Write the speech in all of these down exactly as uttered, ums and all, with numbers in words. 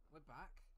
we're back.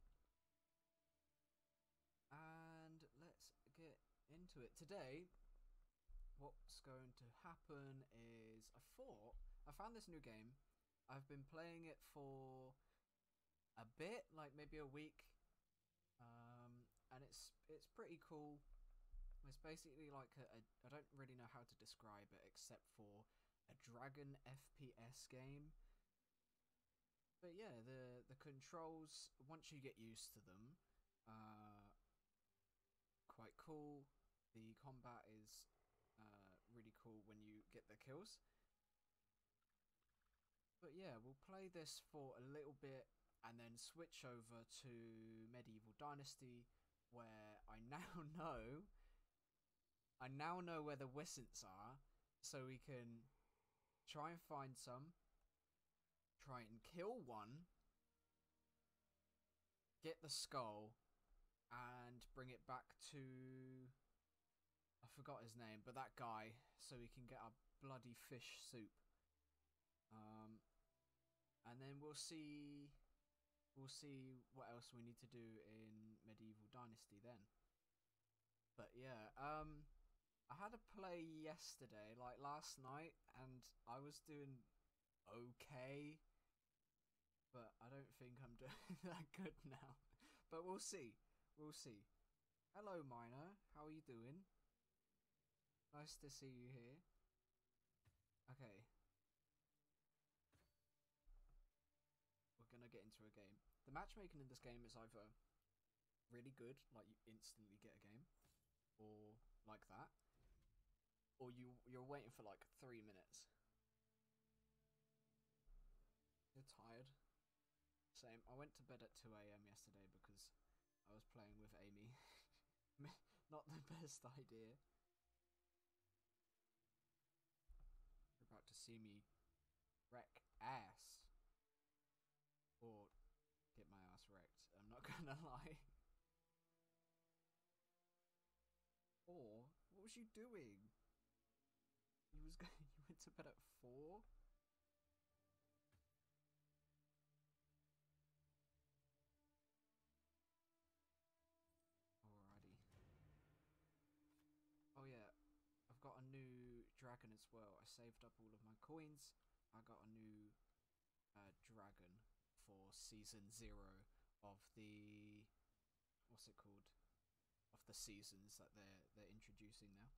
And let's get into it. Today, what's going to happen is I thought I found this new game. I've been playing it for a bit, like maybe a week. Um, and it's it's pretty cool. It's basically like a, a I don't really know how to describe it except for a dragon F P S game. But yeah, the the controls, once you get used to them, uh, quite cool. The combat is uh, really cool when you get the kills. But yeah, we'll play this for a little bit and then switch over to Medieval Dynasty, where I now know I now know where the Wisents are, so we can try and find some, try and kill one, get the skull, and bring it back to, I forgot his name, but that guy, so we can get our bloody fish soup. Um, and then we'll see, we'll see what else we need to do in Medieval Dynasty then. But yeah, um, I had a play yesterday, like last night, and I was doing okay, but I don't think I'm doing that good now. But we'll see, we'll see. Hello, Miner, how are you doing? Nice to see you here. Okay. We're gonna get into a game. The matchmaking in this game is either really good, like you instantly get a game, or like that, or you, you're waiting for like three minutes. You're tired. Same. I went to bed at two A M yesterday because I was playing with Amy. Not the best idea. You're about to see me wreck ass. Or get my ass wrecked. I'm not gonna lie. Or, what was you doing? You was going, you went to bed at four? Alrighty. Oh yeah, I've got a new dragon as well. I saved up all of my coins. I got a new uh, dragon for season zero of the, what's it called? Of the seasons that they're they're introducing now.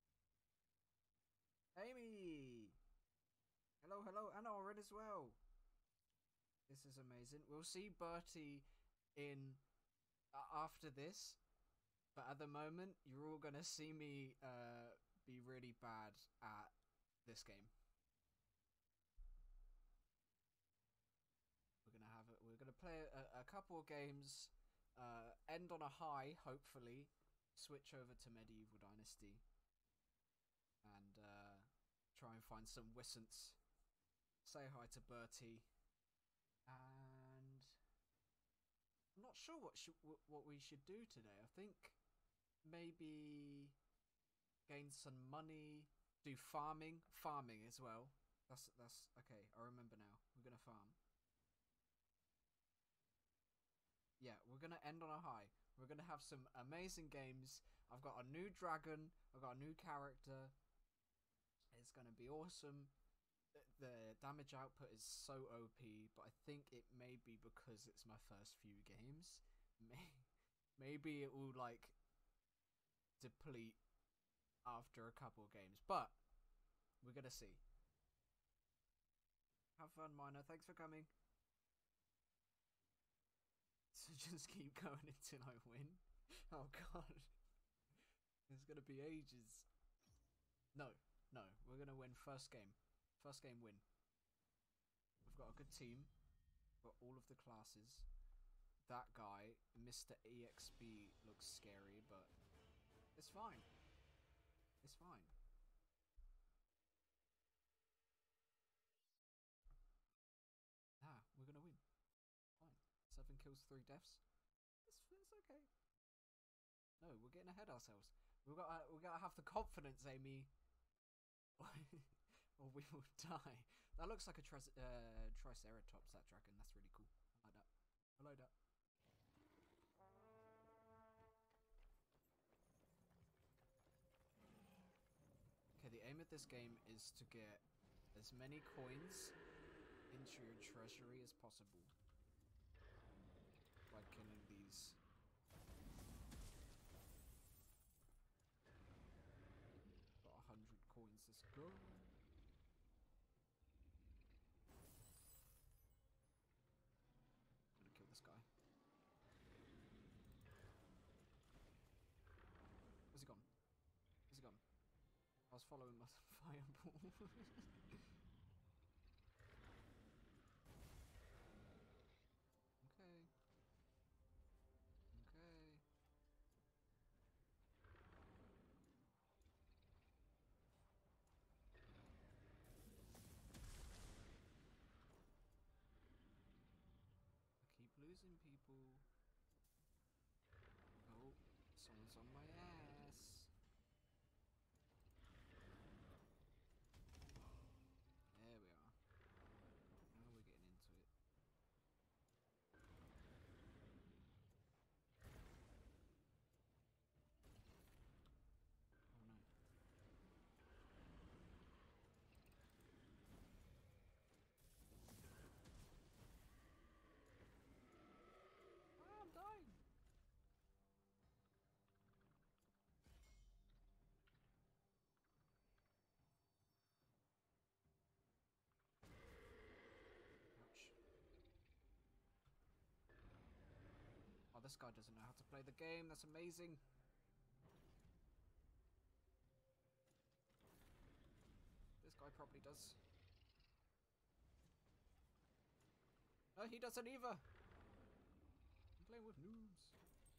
Amy! Hello, hello, and Oren as well. This is amazing. We'll see Bertie in uh, after this. But at the moment, you're all gonna see me uh, be really bad at this game. We're gonna have it. We're gonna play a, a couple of games, uh, end on a high, hopefully. Switch over to Medieval Dynasty, and uh, try and find some Wisents. Say hi to Bertie, and I'm not sure what sh what we should do today. I think maybe gain some money, do farming, farming as well. That's that's okay. I remember now. We're gonna farm. Yeah, we're gonna end on a high. We're gonna have some amazing games. I've got a new dragon. I've got a new character. It's gonna be awesome. The damage output is so O P, but I think it may be because it's my first few games. Maybe it will like deplete after a couple of games, but we're gonna see. Have fun, Miner. Thanks for coming. So just keep going until I win. Oh god, it's gonna be ages. No, no, we're gonna win first game. First game win. We've got a good team. We've got all of the classes. That guy, Mister E X B, looks scary, but it's fine. It's fine. Ah, we're gonna win. Fine. Seven kills, three deaths. It's, it's okay. No, we're getting ahead of ourselves. We've got to, we got to have the confidence, Amy. Or we will die. That looks like a tri uh, Triceratops, that dragon. That's really cool. I like that. Hello. follow that. Okay, the aim of this game is to get as many coins into your treasury as possible by killing these. Got a hundred coins, let's go. I'm gonna kill this guy. Where's he gone? Where's he gone? I was following my fireball. Okay. Okay. I keep losing people. Oh, someone's on my ass. There we are. Now we're getting into it. Oh no. Ah, I'm dying. Ouch. Oh, this guy doesn't know how to play the game. That's amazing. This guy probably does. No, he doesn't either. I'm playing with noobs.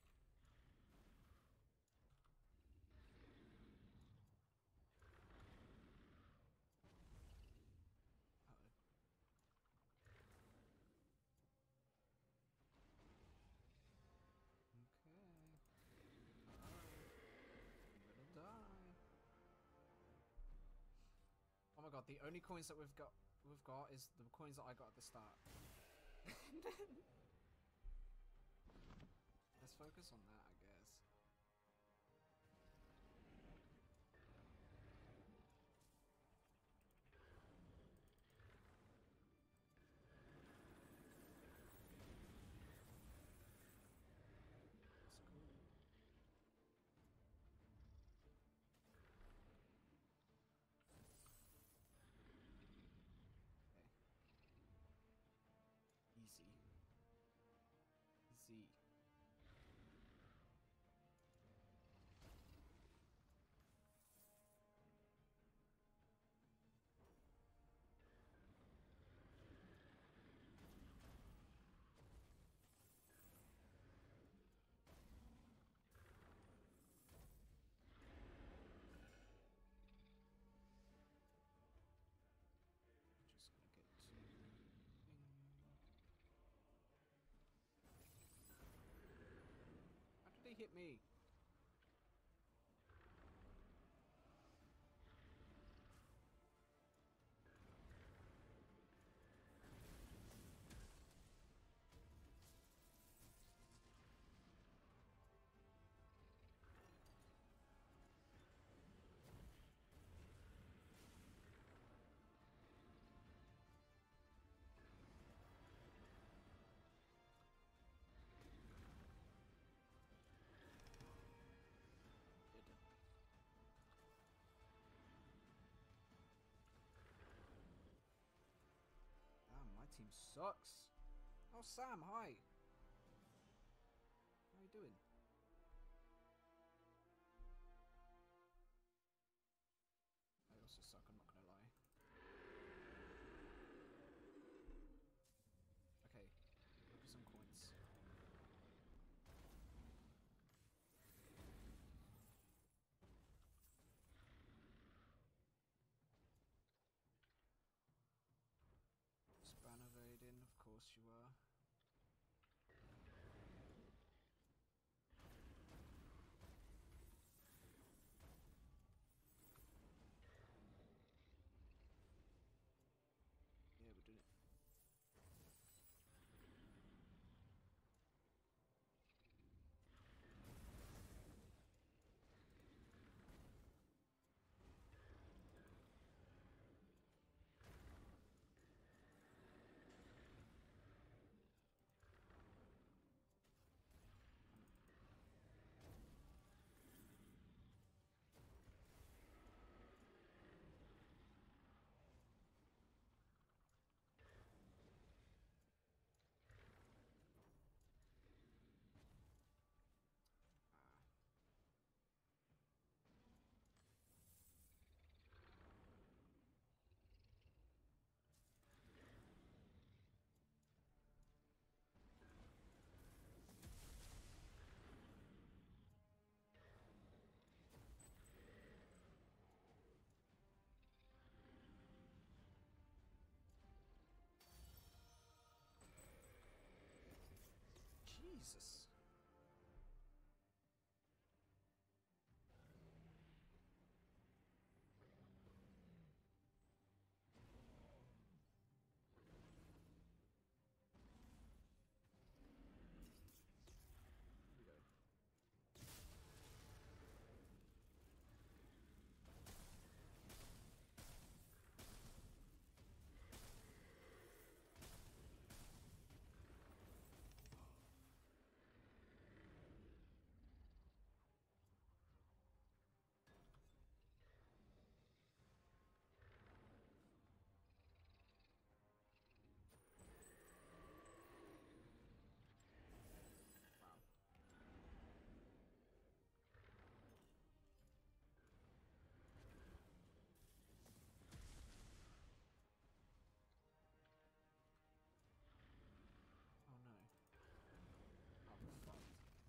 Uh-oh. Okay. Uh-oh. I'm gonna die. Oh my god, the only coins that we've got we've got is the coins that I got at the start. Let's focus on that, I guess. That's cool. Okay. Easy. Easy. Just gonna get to thing. How did they hit me? Damn, my team sucks. Oh, Sam, hi. How you doing? I also suck, I'm not gonna lie. Okay, look at some coins. Span evading, of course you are. Yeah, we're doing it. Jesus. Oh no. Oh, we're fucked.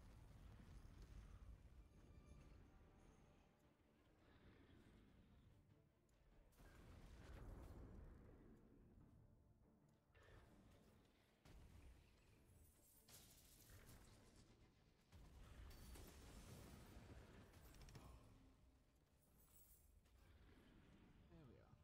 There we are.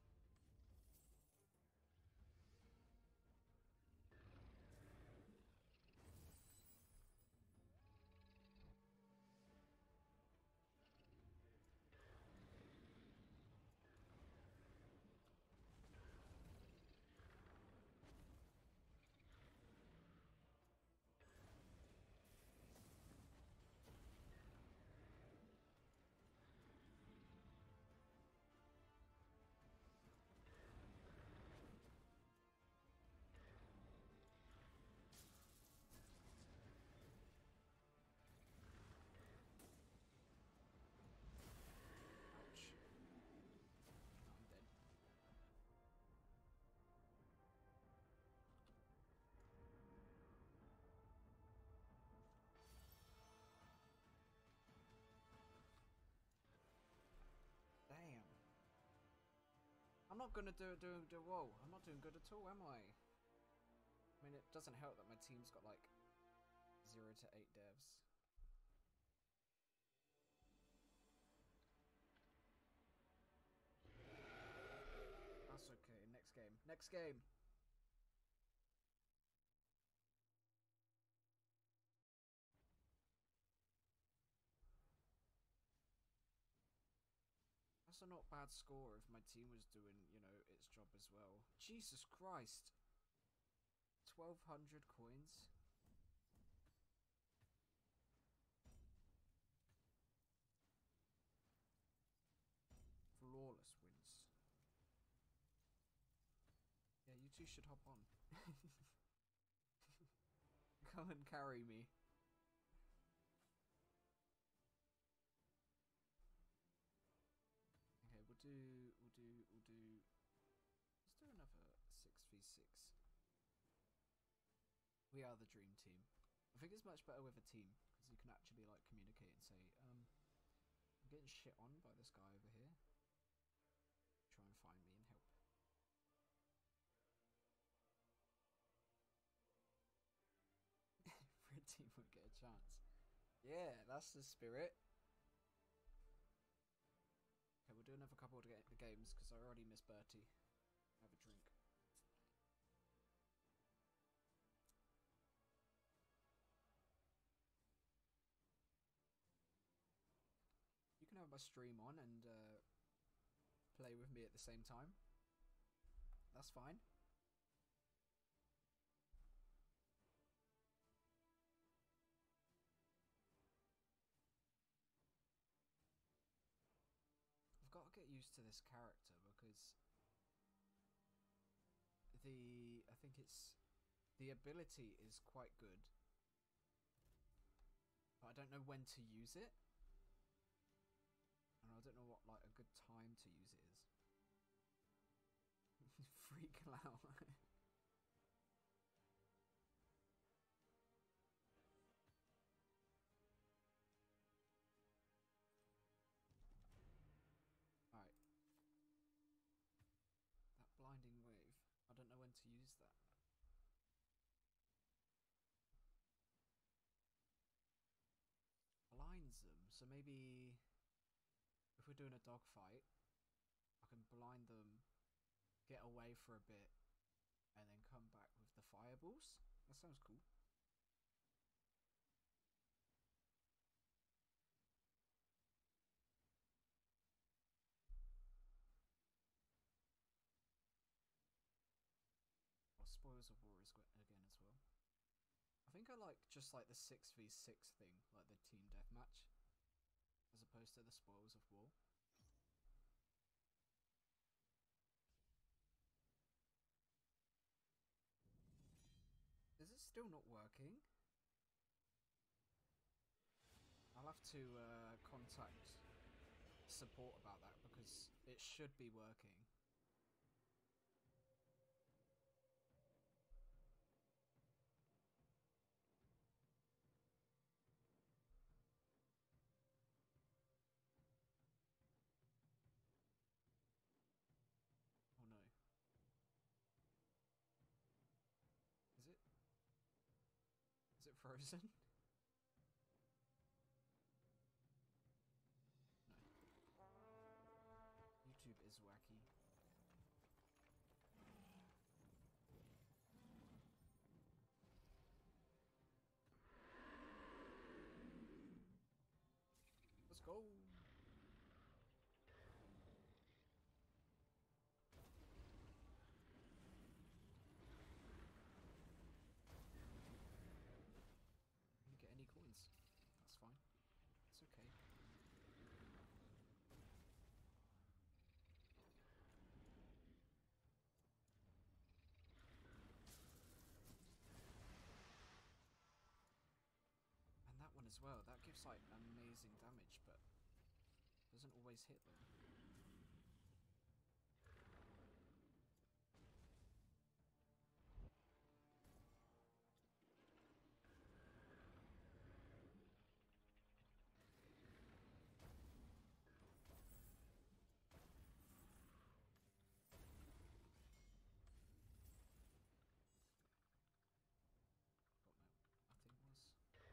Ouch. Oh, I'm dead. Damn. I'm not gonna do do do. Whoa! I'm not doing good at all, am I? I mean, it doesn't help that my team's got like zero to eight devs. That's okay. Next game. Next game. That's a not bad score if my team was doing, you know, its job as well. Jesus Christ. twelve hundred coins. Flawless wins. Yeah, you two should hop on. Come and carry me. Okay, we'll do, we'll do, we'll do, let's do another six v six. We are the dream team. I think it's much better with a team, because you can actually like communicate and say, um, I'm getting shit on by this guy over here. Try and find me and help. Red team won't get a chance. Yeah, that's the spirit. Okay, we'll do another couple of the games because I already missed Bertie. Have a drink. You can have my stream on and uh, play with me at the same time. That's fine. I've got to get used to this character because the I think it's the ability is quite good, but I don't know when to use it, and I don't know what like a good time to use it is. Freak out. Alright. That blinding wave. I don't know when to use that. blinds them. So maybe if we're doing a dogfight, I can blind them, get away for a bit, and then come back with the fireballs. That sounds cool. Oh, Spoils of War is again as well. I think I like just like the six v six thing, like the team deathmatch, as opposed to the Spoils of War. Is it still not working? I'll have to uh, contact support about that because it should be working. Oh no. Is it? Is it frozen? No. YouTube is wacky. Let's go. Didn't get any coins. That's fine. It's okay. And that one as well. That gives like amazing damage, but doesn't always hit them. What my thing was.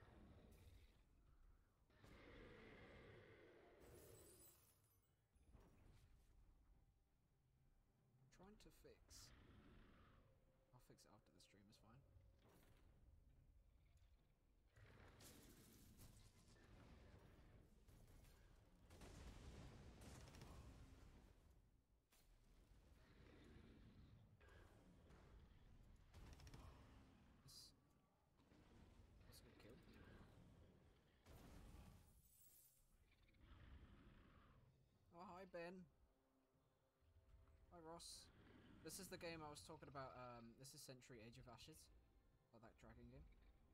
Trying to fix. I'll fix it after the stream is fine. This was a good kill. Oh hi Ben. Hi Ross. This is the game I was talking about. Um, this is Century Age of Ashes, or that dragon game.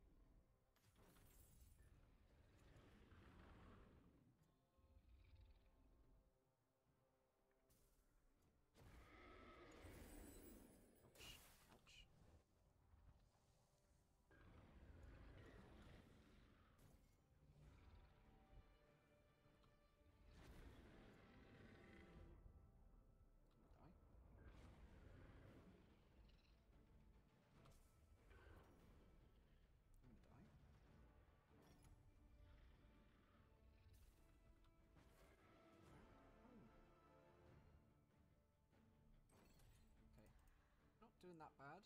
Ouch! Ouch! Die. Die. Okay, not doing that bad.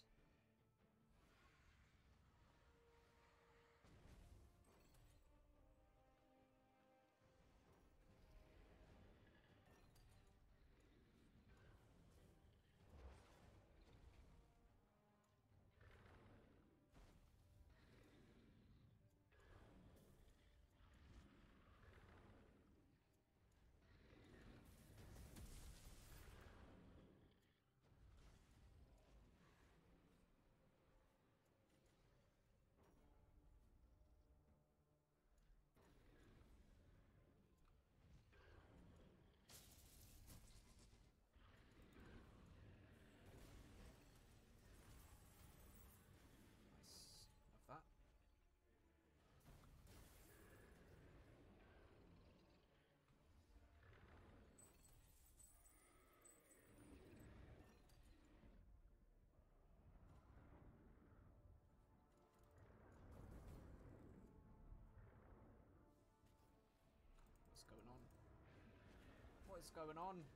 What is going on?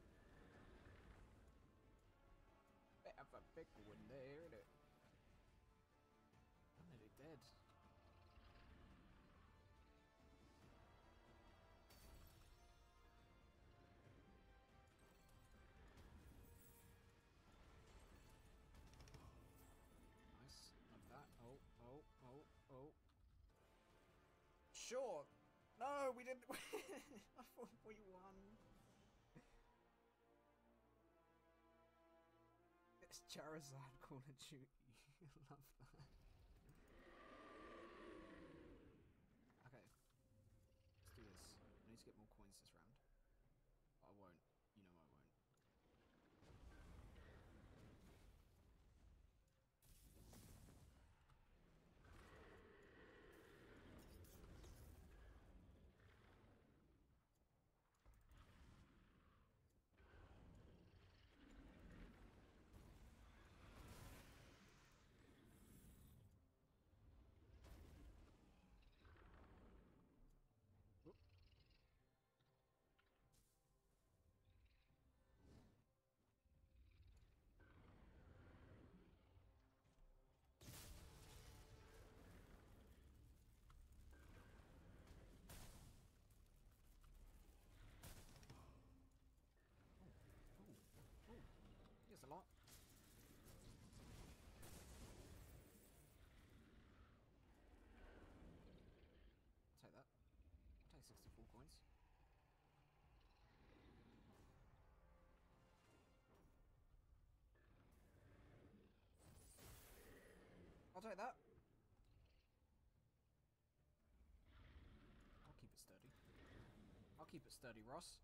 Bit of a big one there, isn't it? I'm nearly dead. Nice. Like that. Oh, oh, oh, oh. Sure. No, we didn't. I thought we won. It's Charizard Call of Duty. I love that. Okay. Let's do this. I need to get more coins this round. But I won't. You know I won't. Here's a lot. I'll take that. I'll take sixty-four coins. I'll take that. I'll keep it sturdy. I'll keep it sturdy, Ross.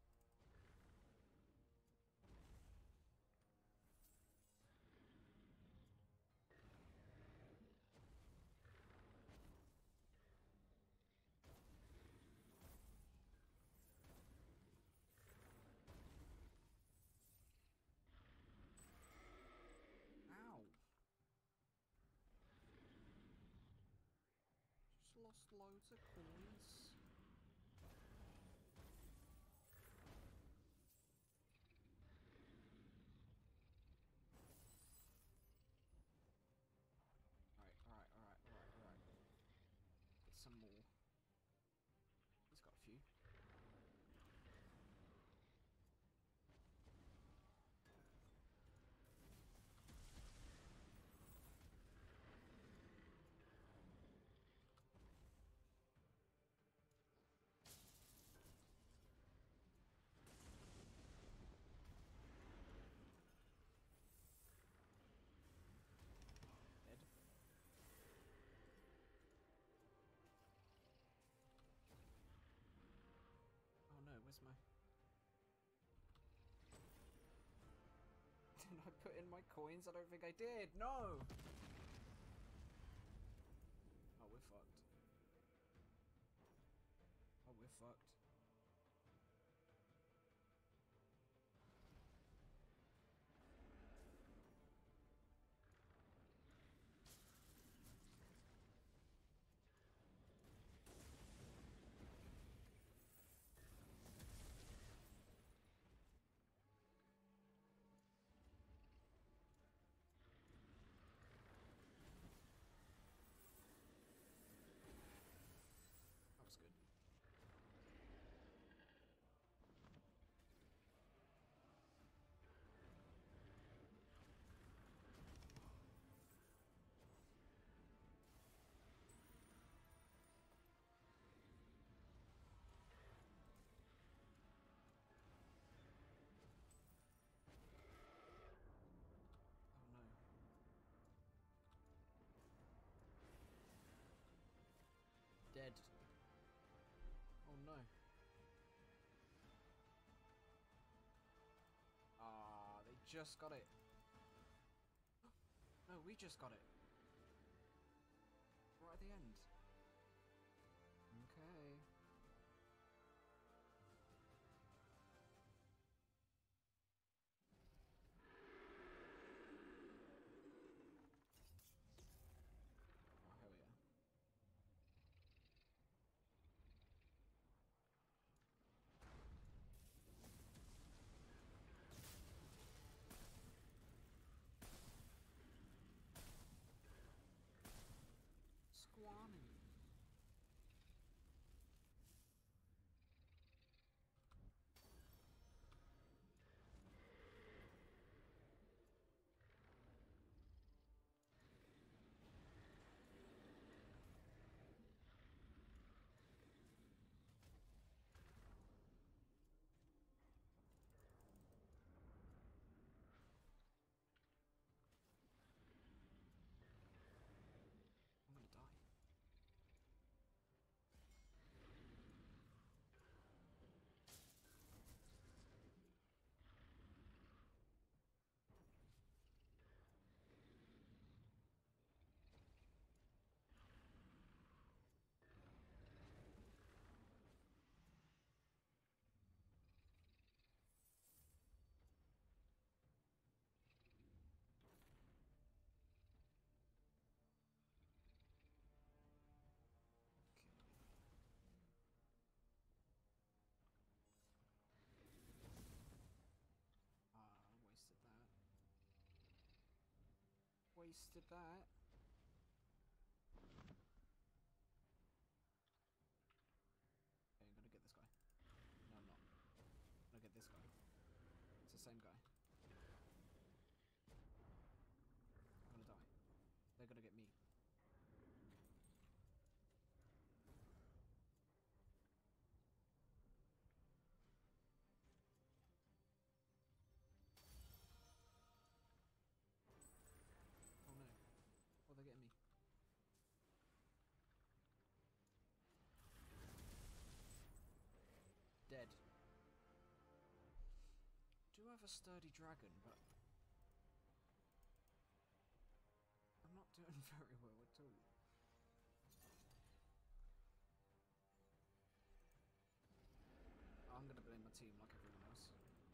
Lost loads of coins. Alright, alright, alright, alright, alright. Get some more. He's got a few. Oh no, where's my... Did I put in my coins? I don't think I did. No! Oh, we're fucked. Oh, we're fucked. That was good. Oh no. Dead. Oh no. Ah, they just got it. No, we just got it. Right at the end. Okay. Oh, hell yeah. wasted that. Okay, I'm gonna get this guy. No, I'm not. I'm gonna get this guy. It's the same guy. I'm gonna die. They're gonna get me. Oh no. Oh, they're getting me. Dead. Do have a sturdy dragon, but I'm not doing very well at all. I'm gonna blame my team like everyone else.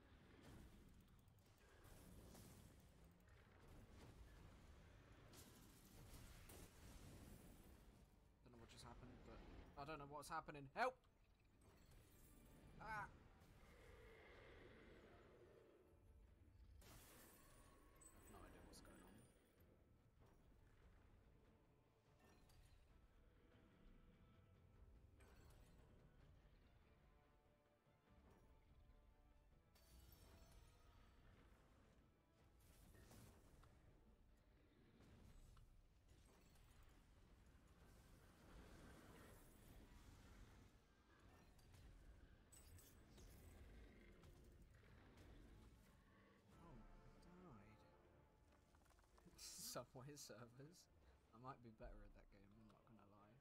Don't know what just happened, but I don't know what's happening. Help! Ah! I have no idea what's going on. Subway servers. I might be better at that game, I'm not gonna lie.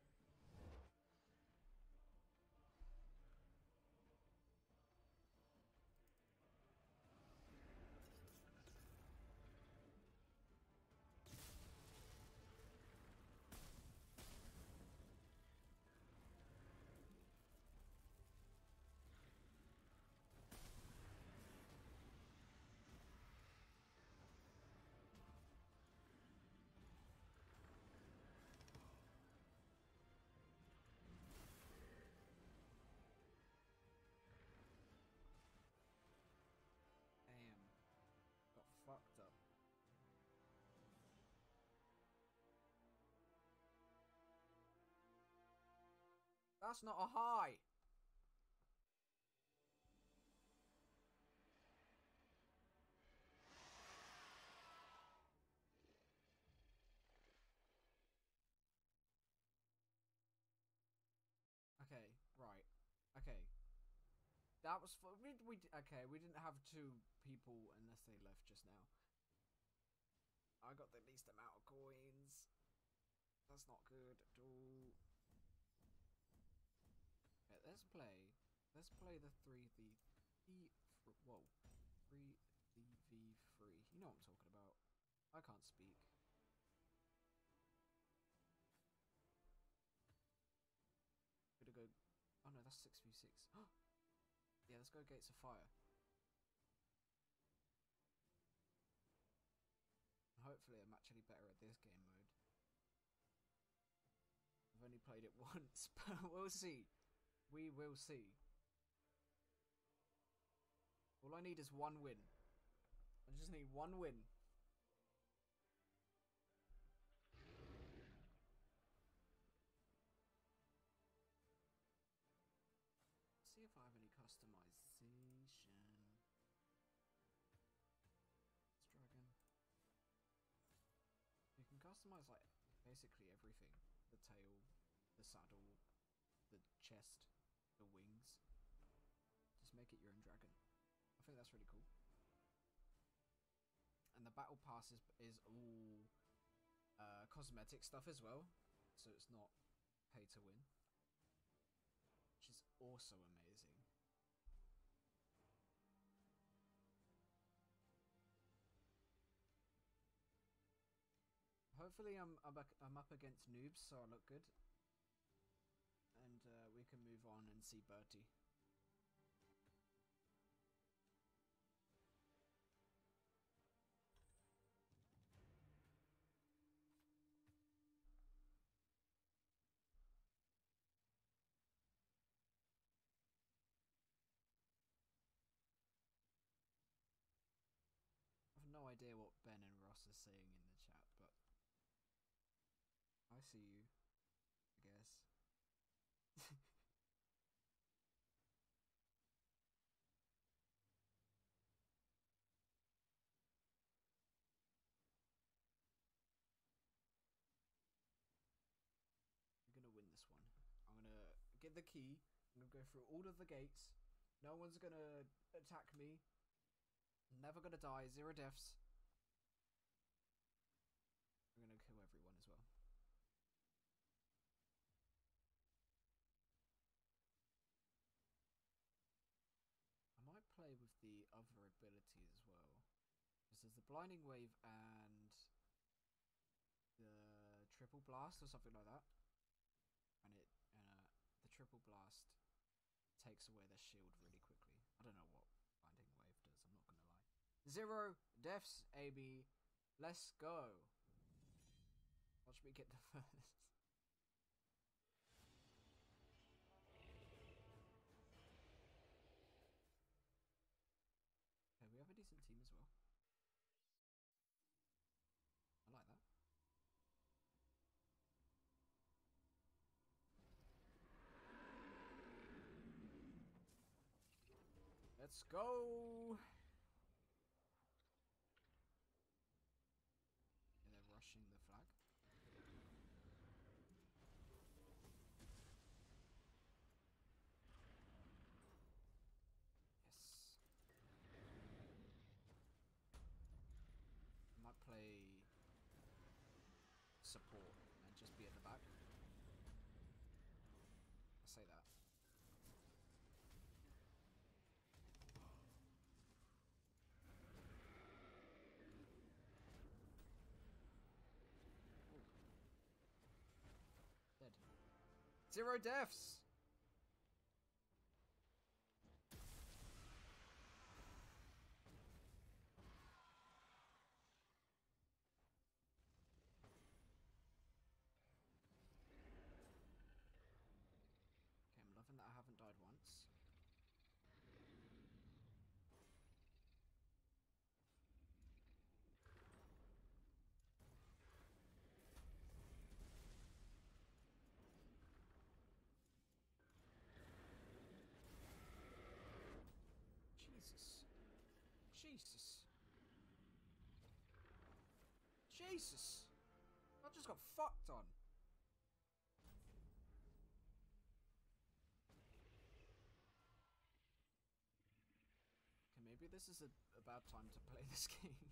Damn. Got fucked up. That's not a high! Okay, right. Okay. That was for we, we okay, we didn't have two people unless they left just now. I got the least amount of coins. That's not good at all. Okay, let's play. Let's play the three the the whoa. three v three. You know what I'm talking about. I can't speak. Gonna go. Oh no, that's six v six. Yeah, let's go Gates of Fire. Hopefully I'm actually better at this game mode. I've only played it once, but we'll see. We will see. All I need is one win. I just need one win. See if I have any customization. This dragon. You can customize like basically everything. The tail, the saddle, the chest, the wings. Just make it your own dragon. I think that's really cool. And the battle pass is, is all uh, cosmetic stuff as well. So it's not pay to win. Which is also amazing. Hopefully I'm, I'm, back, I'm up against noobs, so I look good. And uh, we can move on and see Bertie. I have no idea what Ben and Ross are saying in the chat, but I see you. I guess. I'm gonna win this one. I'm gonna get the key. I'm gonna go through all of the gates. No one's gonna attack me. Never gonna die. Zero deaths. I'm gonna kill everyone as well. I might play with the other abilities as well. Because there's the Blinding Wave and the Triple Blast or something like that. And it, uh, the Triple Blast takes away their shield really quickly. I don't know what Blinding Wave does, I'm not gonna lie. Zero deaths, A B. Let's go. Watch me get the first. Okay, we have a decent team as well. I like that. Let's go! And they're rushing the flag. Yes. I might play support and just be at the back. I say that. Dead. Zero deaths! Okay, I'm loving that I haven't died once. Jesus. Jesus. Jesus. I just got fucked on. Okay, maybe this is a, a bad time to play this game.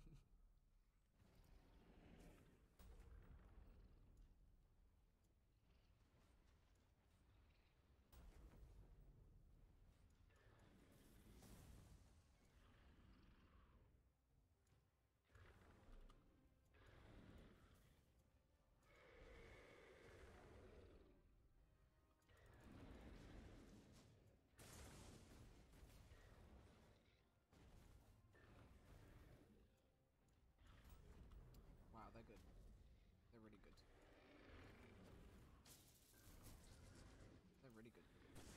Wow, they're good. They're really good. They're really good.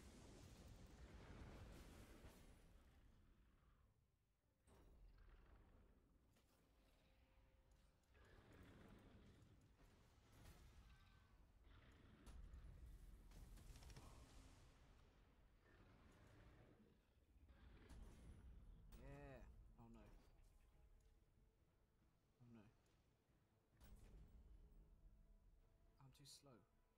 Yeah. Oh no. Oh no. I'm too slow.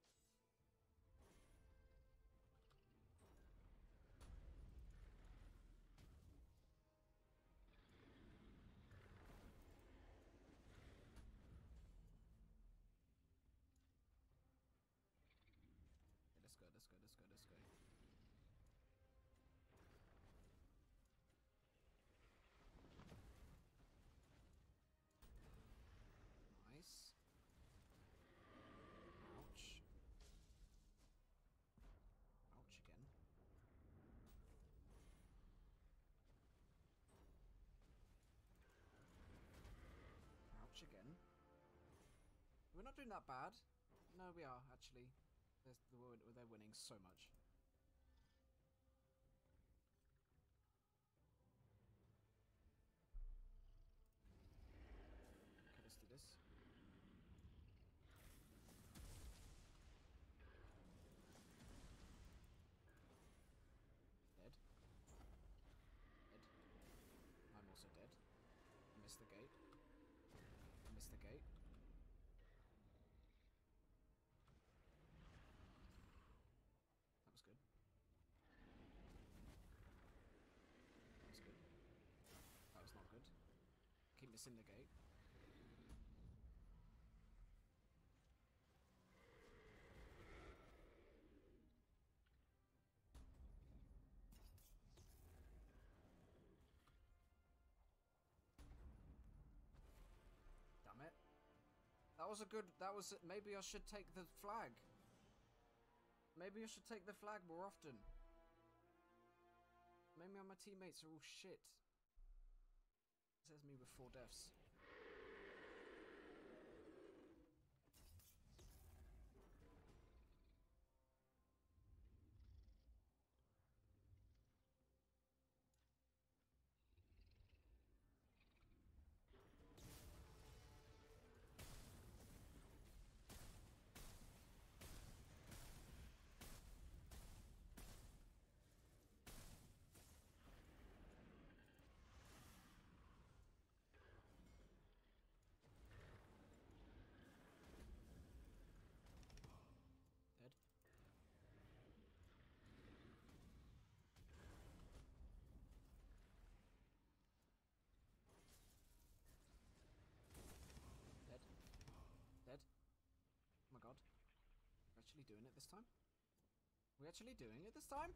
Okay, let's go, let's go, let's go, let's go. Nice. Ouch. Ouch again. Ouch again. We're not doing that bad. No, we are, actually. They're, they're winning so much. Okay, let's do this. it's in the gate. Damn it. That was a good... That was... Maybe I should take the flag. Maybe I should take the flag more often. Maybe my teammates are all shit. It says me with four deaths. Dead. Dead. Dead. Oh my god. We're actually doing it this time? We're actually doing it this time?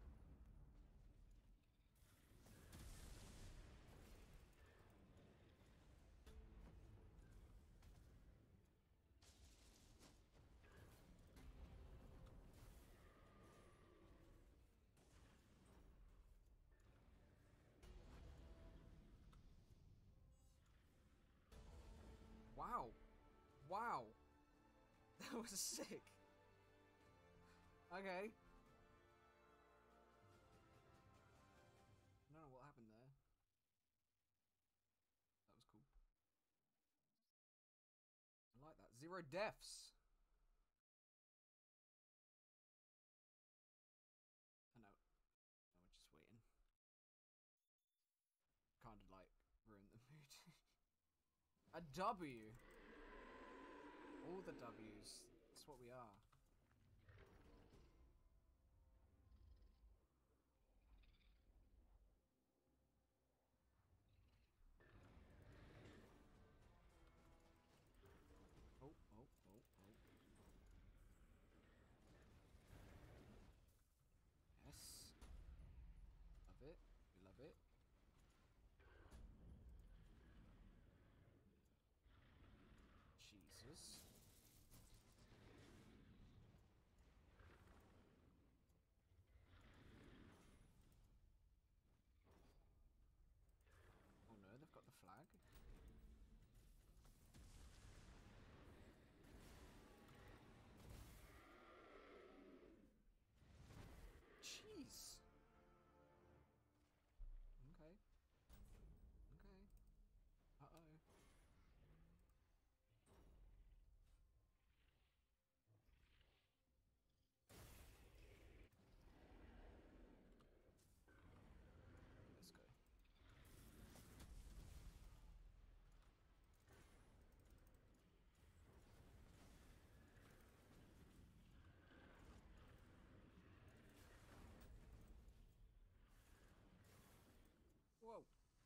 Wow. Wow. That was sick. Okay. I don't know what happened there. That was cool. I like that. Zero deaths. I know. No, we're just waiting. Kind of like ruined the mood. A W. All the W's. That's what we are. Oh, oh, oh, oh. Yes. Love it. We love it. Jesus. Oh no, they've got the flag. Jeez. Okay. Okay. Uh-oh. Let's go. Whoa.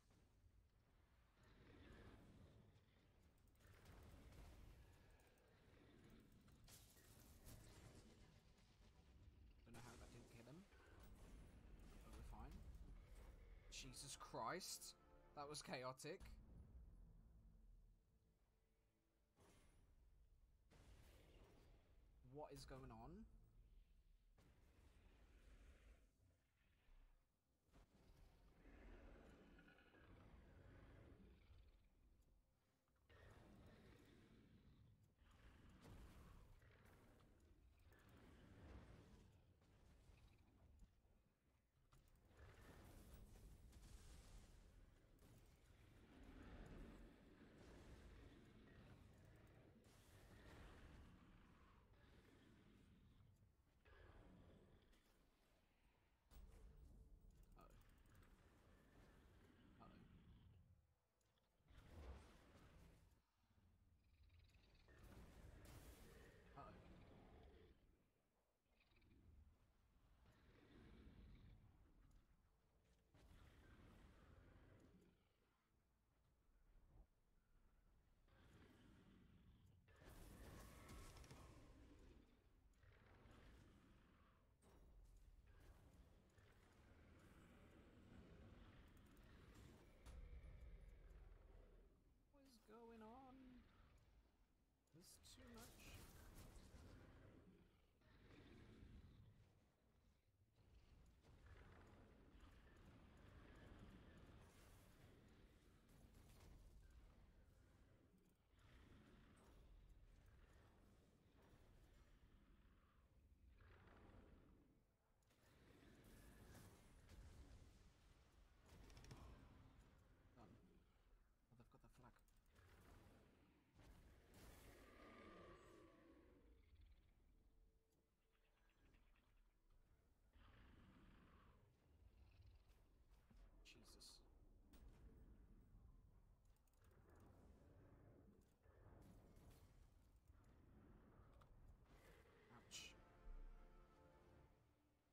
Don't know how that didn't hit him. But we're fine. Jesus Christ. That was chaotic. What is going on?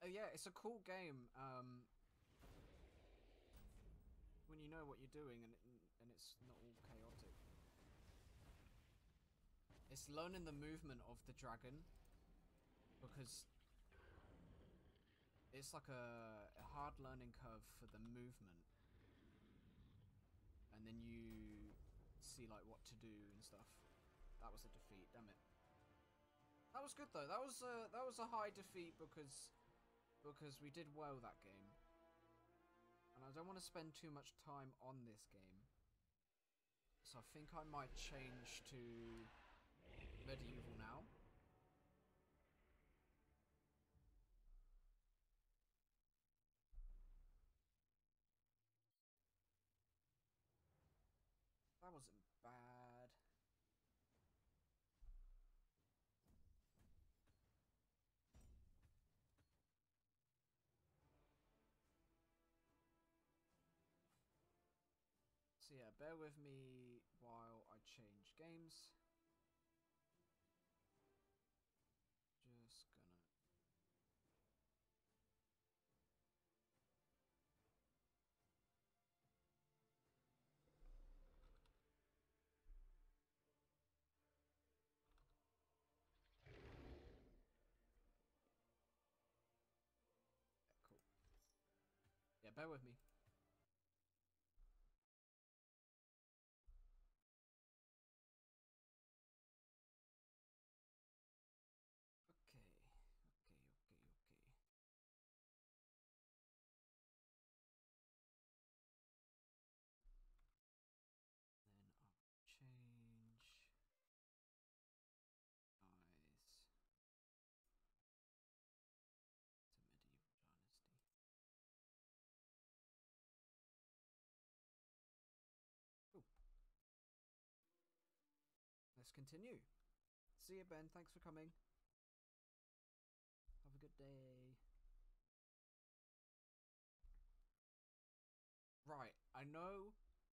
yeah, it's a cool game. Um, when you know what you're doing and it, and it's not all chaotic. It's learning the movement of the dragon because it's like a, a hard learning curve for the movement, and then you see like what to do and stuff. That was a defeat, damn it. That was good though. That was a that was a high defeat because because we did well that game. And I don't want to spend too much time on this game. So I think I might change to medieval now. That wasn't bad. So yeah, bear with me while I change games. Just gonna... Yeah, cool. Yeah, bear with me. Okay, okay, okay, okay. Then I'll change guys to medieval dynasty. Cool. Let's continue. See you, Ben. Thanks for coming. Have a good day. Right, I know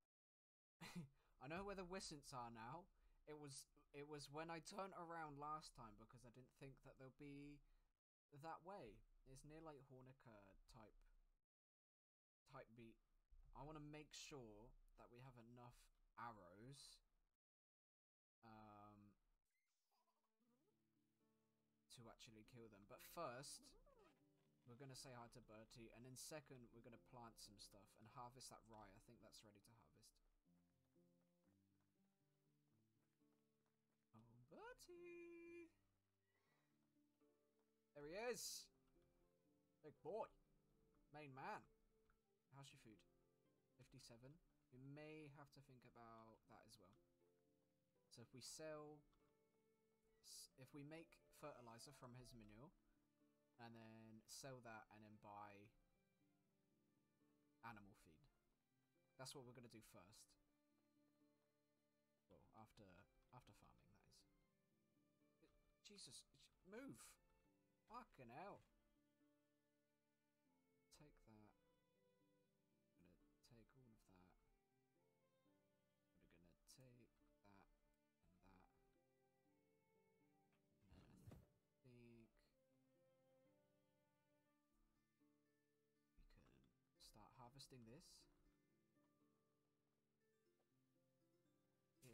I know where the Wisents are now. It was it was when I turned around last time because I didn't think that they'll be that way. It's near like Hornica type type beat. I want to make sure that we have enough arrows um to actually kill them. But first, we're going to say hi to Bertie, and then second, we're going to plant some stuff and harvest that rye. I think that's ready to harvest. Oh, Bertie! There he is! Big boy! Main man! How's your food? fifty-seven. We may have to think about that as well. So if we sell... If we make fertilizer from his manure, and then sell that and then buy animal feed. That's what we're going to do first. Well, after after farming, that is. It, Jesus, move! Fucking hell. Take that. I'm going to take all of that. We're going to take that and that. And then I think... start harvesting this. Yeah.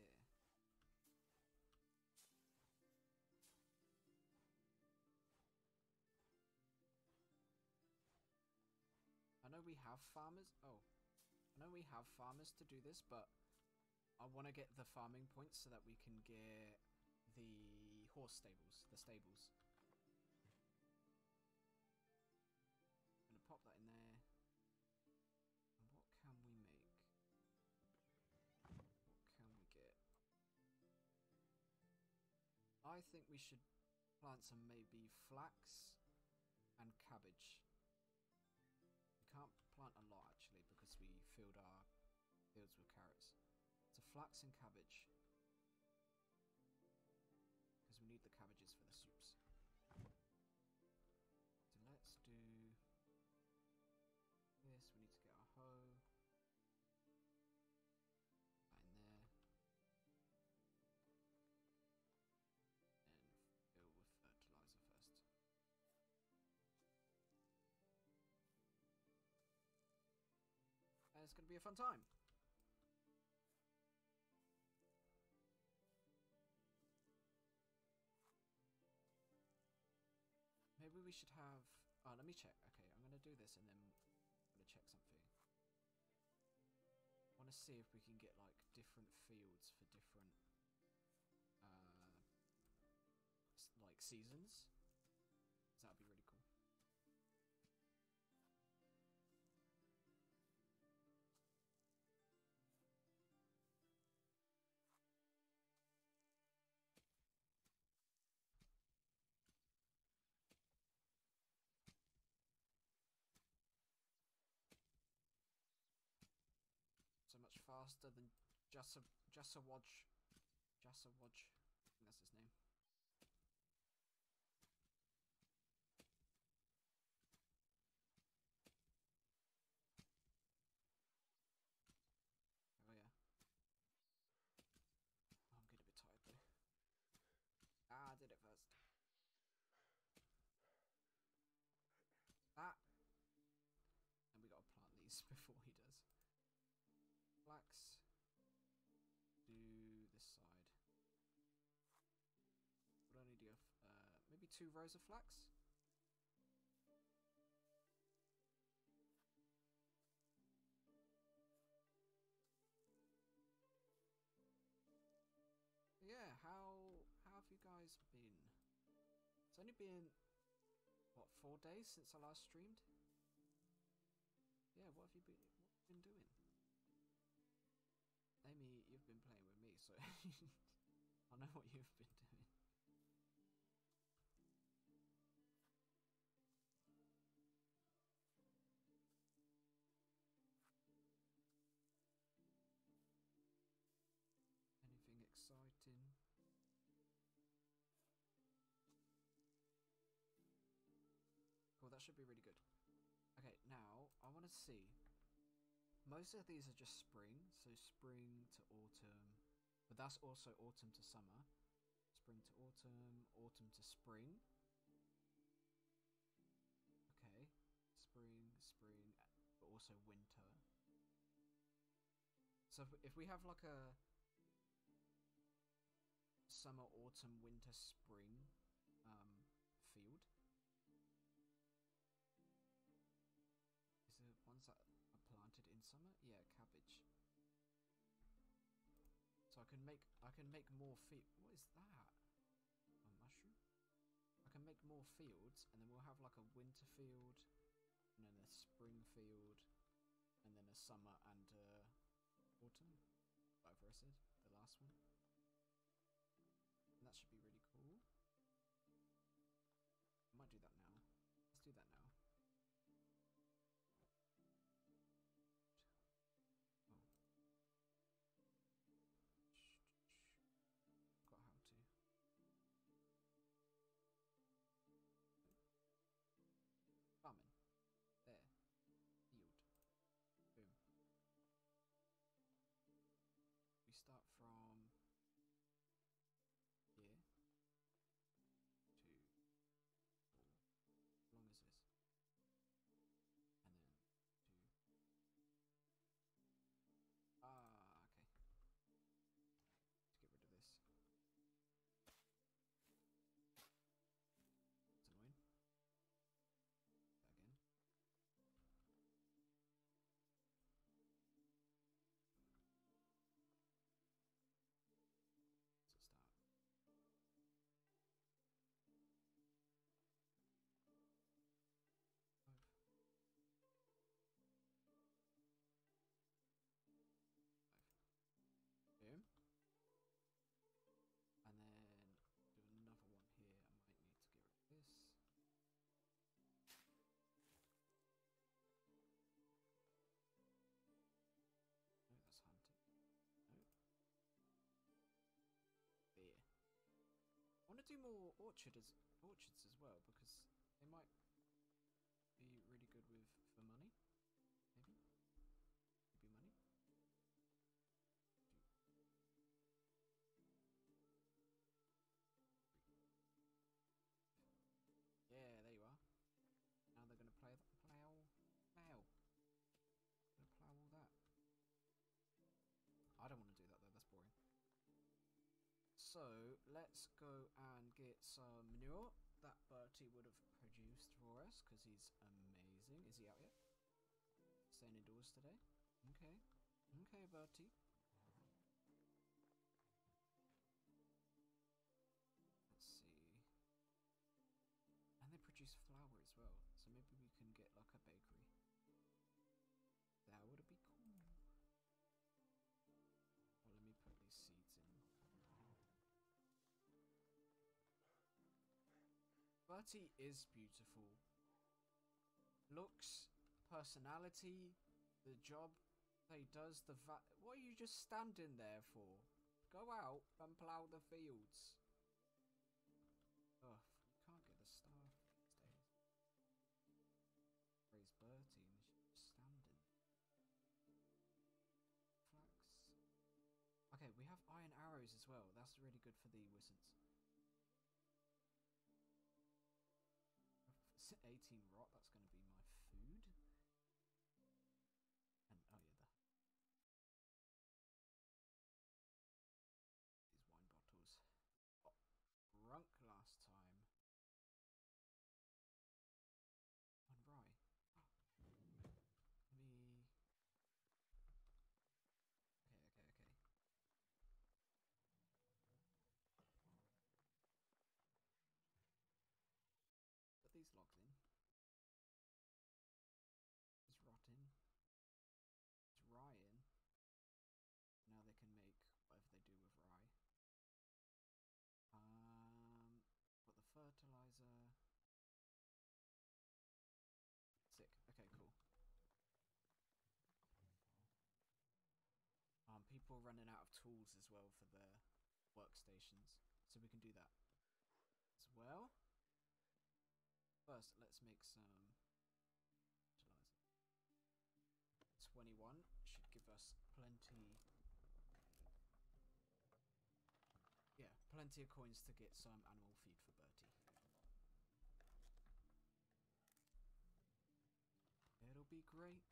I know we have farmers. Oh. I know we have farmers to do this, but I want to get the farming points so that we can get the horse stables, the stables. I'm going to pop that in there. What can we make? What can we get? I think we should plant some maybe flax and cabbage. We can't plant a lot actually because we filled our fields with carrots. So flax and cabbage. Because we need the cabbages for the soups. So let's do this. We need to get our hoe. That in there. And fill with fertilizer first. it's going to be a fun time. Maybe we should have... Oh, let me check. Okay, I'm going to do this and then I'm going to check something. I want to see if we can get, like, different fields for different, uh, like, seasons. So that would be really cool. So much faster than Jassa Jassawaj. Jassawaj. I think that's his name. Oh yeah. Oh, I'm getting a bit tired though. Ah, I did it first. Ah! And we gotta plant these before he does. Flax. Do this side. Would only do uh, maybe two rows of flax? Yeah, how how have you guys been? It's only been what, four days since I last streamed? Yeah, what have you been what have you been doing? Amy, you've been playing with me, so I know what you've been doing. Anything exciting? Cool, that should be really good. Okay, now I want to see. Most of these are just spring, so spring to autumn, but that's also autumn to summer. Spring to autumn, autumn to spring. Okay, spring, spring, but also winter. So if, if we have like a summer, autumn, winter, spring um, field. Is it ones that are planted in summer? Yeah, cabbage. So I can make I can make more field. What is that? A mushroom? I can make more fields, and then we'll have like a winter field, and then a spring field, and then a summer and uh, autumn. Whatever I said, the last one. And that should be really cool. I might do that now. Let's do that now. Oh. Got how to. Farming. There. Field. Boom. We start from here to four. How long is this? And then to ah, okay. Let's get rid of this. It's annoying. That again. Let's start. Five. Five. Boom. And then do another one here. I might need to get rid of this. No, that's hunting. No. There. I want to do more orchard as, orchards as well, because they might be really good with for money. Maybe. Maybe money. Yeah, there you are. Now they're gonna play plow, plow. Gonna plow all that. So let's go and get some manure that Bertie would have produced for us because he's amazing. Is he out yet? Staying indoors today? Okay. Okay, Bertie. Let's see. And they produce flour as well, so maybe we can get like a bakery. That would be cool. Well, let me put these seeds in. Bertie is beautiful. Looks, personality, the job that he does, the va- what are you just standing there for? Go out and plough the fields. Ugh, we can't get the staff these days. Praise Bertie and she's just standing. Flax. Okay, we have iron arrows as well. That's really good for the Wisents. eighteen rot, that's going to be my food. And, oh yeah, the, these wine bottles. Got drunk last time. On rye. Let me... Okay, okay, okay. Put these logs in. It's rotting. It's rye in. Now they can make whatever they do with rye. Um, got the fertilizer. Sick. Okay, cool. Um, people are running out of tools as well for their workstations, so we can do that as well. First, let's make some fertilizer. twenty-one should give us plenty. Yeah, plenty of coins to get some animal feed for Bertie. It'll be great.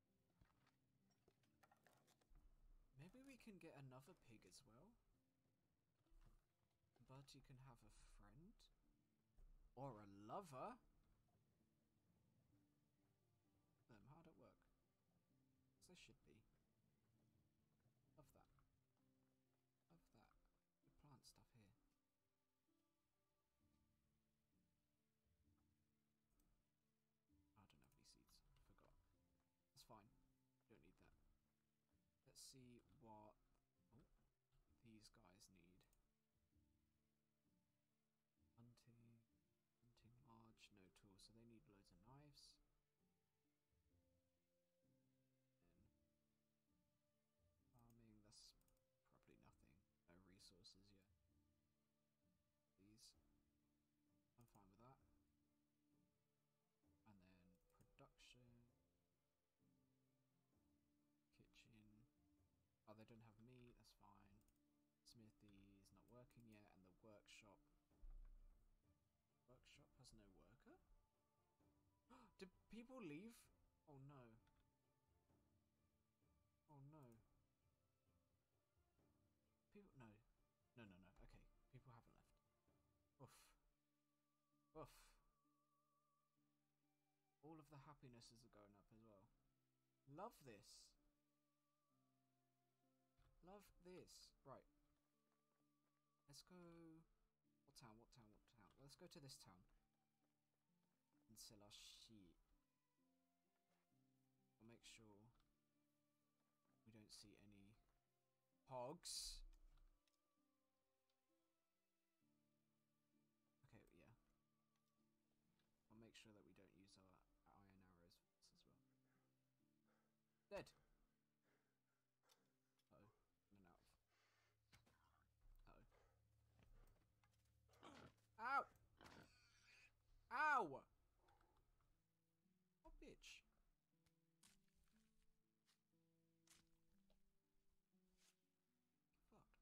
Maybe we can get another pig as well. Bertie can have a friend. Or a lover. Them, how'd it work? As they should be. Love that. Love that. We plant stuff here. Oh, I don't have any seeds. I forgot. That's fine. Don't need that. Let's see what oh, these guys need. Hunting. Hunting large. No tools. So they need loads of knives. Farming. That's probably nothing. No resources yet. These. I'm fine with that. And then production. Kitchen. Oh, they don't have meat. That's fine. Smithy is not working yet. And the workshop. Workshop has no worker? Did people leave? Oh no. Oh no. People, no. No, no, no. Okay. People haven't left. Oof. Oof. All of the happinesses are going up as well. Love this. Love this. Right. Let's go... What town? What town? What town? Let's go to this town. And sell our shit. I'll make sure we don't see any hogs. Okay, yeah. I'll make sure that we don't use our iron arrows for this as well. Dead. Uh oh. Running out of. Uh oh. Ow! Ow! Oh, bitch. Fucked.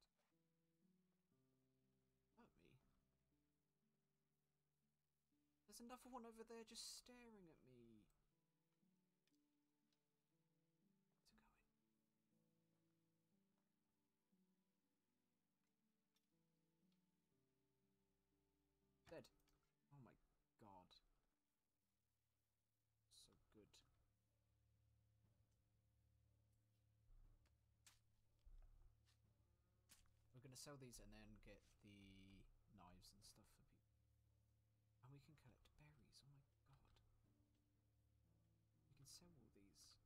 Hurt me. There's another one over there just staring at me. Where's it going? sell these and then get the knives and stuff for people. And we can collect berries. Oh my god. We can sell all these.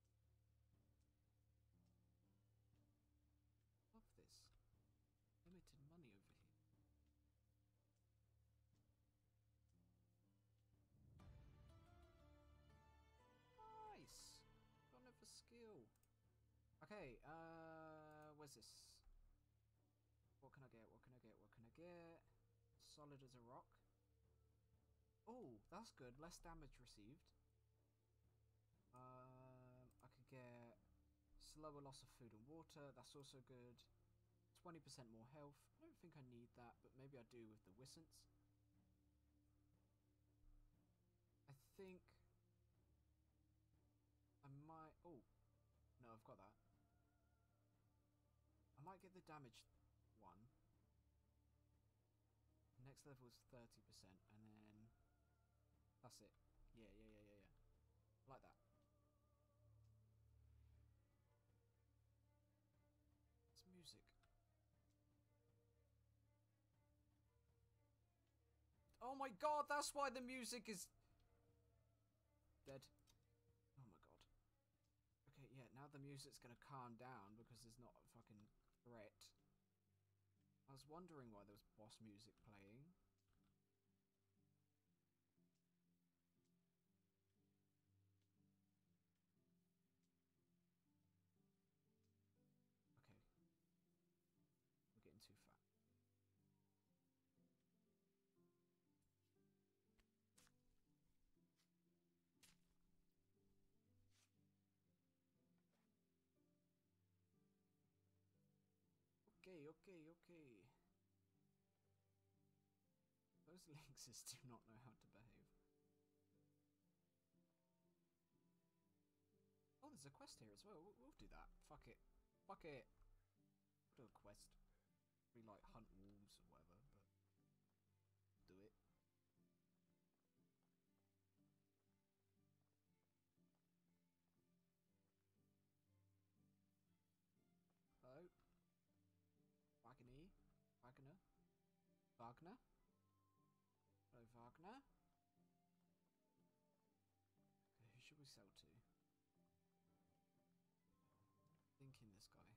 Love this. Limited money over here. Nice. Got another skill. Okay, uh, where's this? What can I get? What can I get? What can I get? Solid as a rock. Oh, that's good. Less damage received. Um, I could get slower loss of food and water. That's also good. twenty percent more health. I don't think I need that, but maybe I do with the Wisents. I think I might... Oh, no, I've got that. I might get the damage one. Next level is thirty percent, and then that's it. Yeah, yeah, yeah, yeah, yeah. Like that. It's music. Oh my god, that's why the music is dead. Oh my god. Okay, yeah, now the music's gonna calm down because there's not a fucking threat. I was wondering why there was boss music playing. Okay. We're getting too fat. Okay, okay, okay. Those lynxes do not know how to behave. Oh, there's a quest here as well. We'll, we'll do that. Fuck it. Fuck it. We'll do a quest. We like hunt wolves or whatever, but do it. Hello? Wagner? Wagner? Wagner? Hello, Wagner? Okay, who should we sell to? Thinking this guy.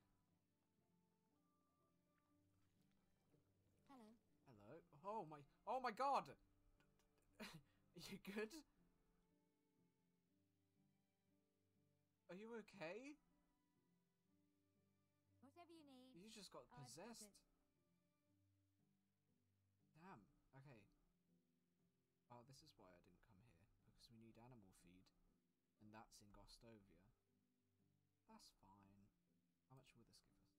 Hello. Hello? Oh my... Oh my god! Are you good? Are you okay? Whatever you need. You just got Oh, I've got possessed. it. Damn. Okay. Oh, this is why I didn't come here. Because we need animal feed. And that's in Gostovia. That's fine. How much will this give us?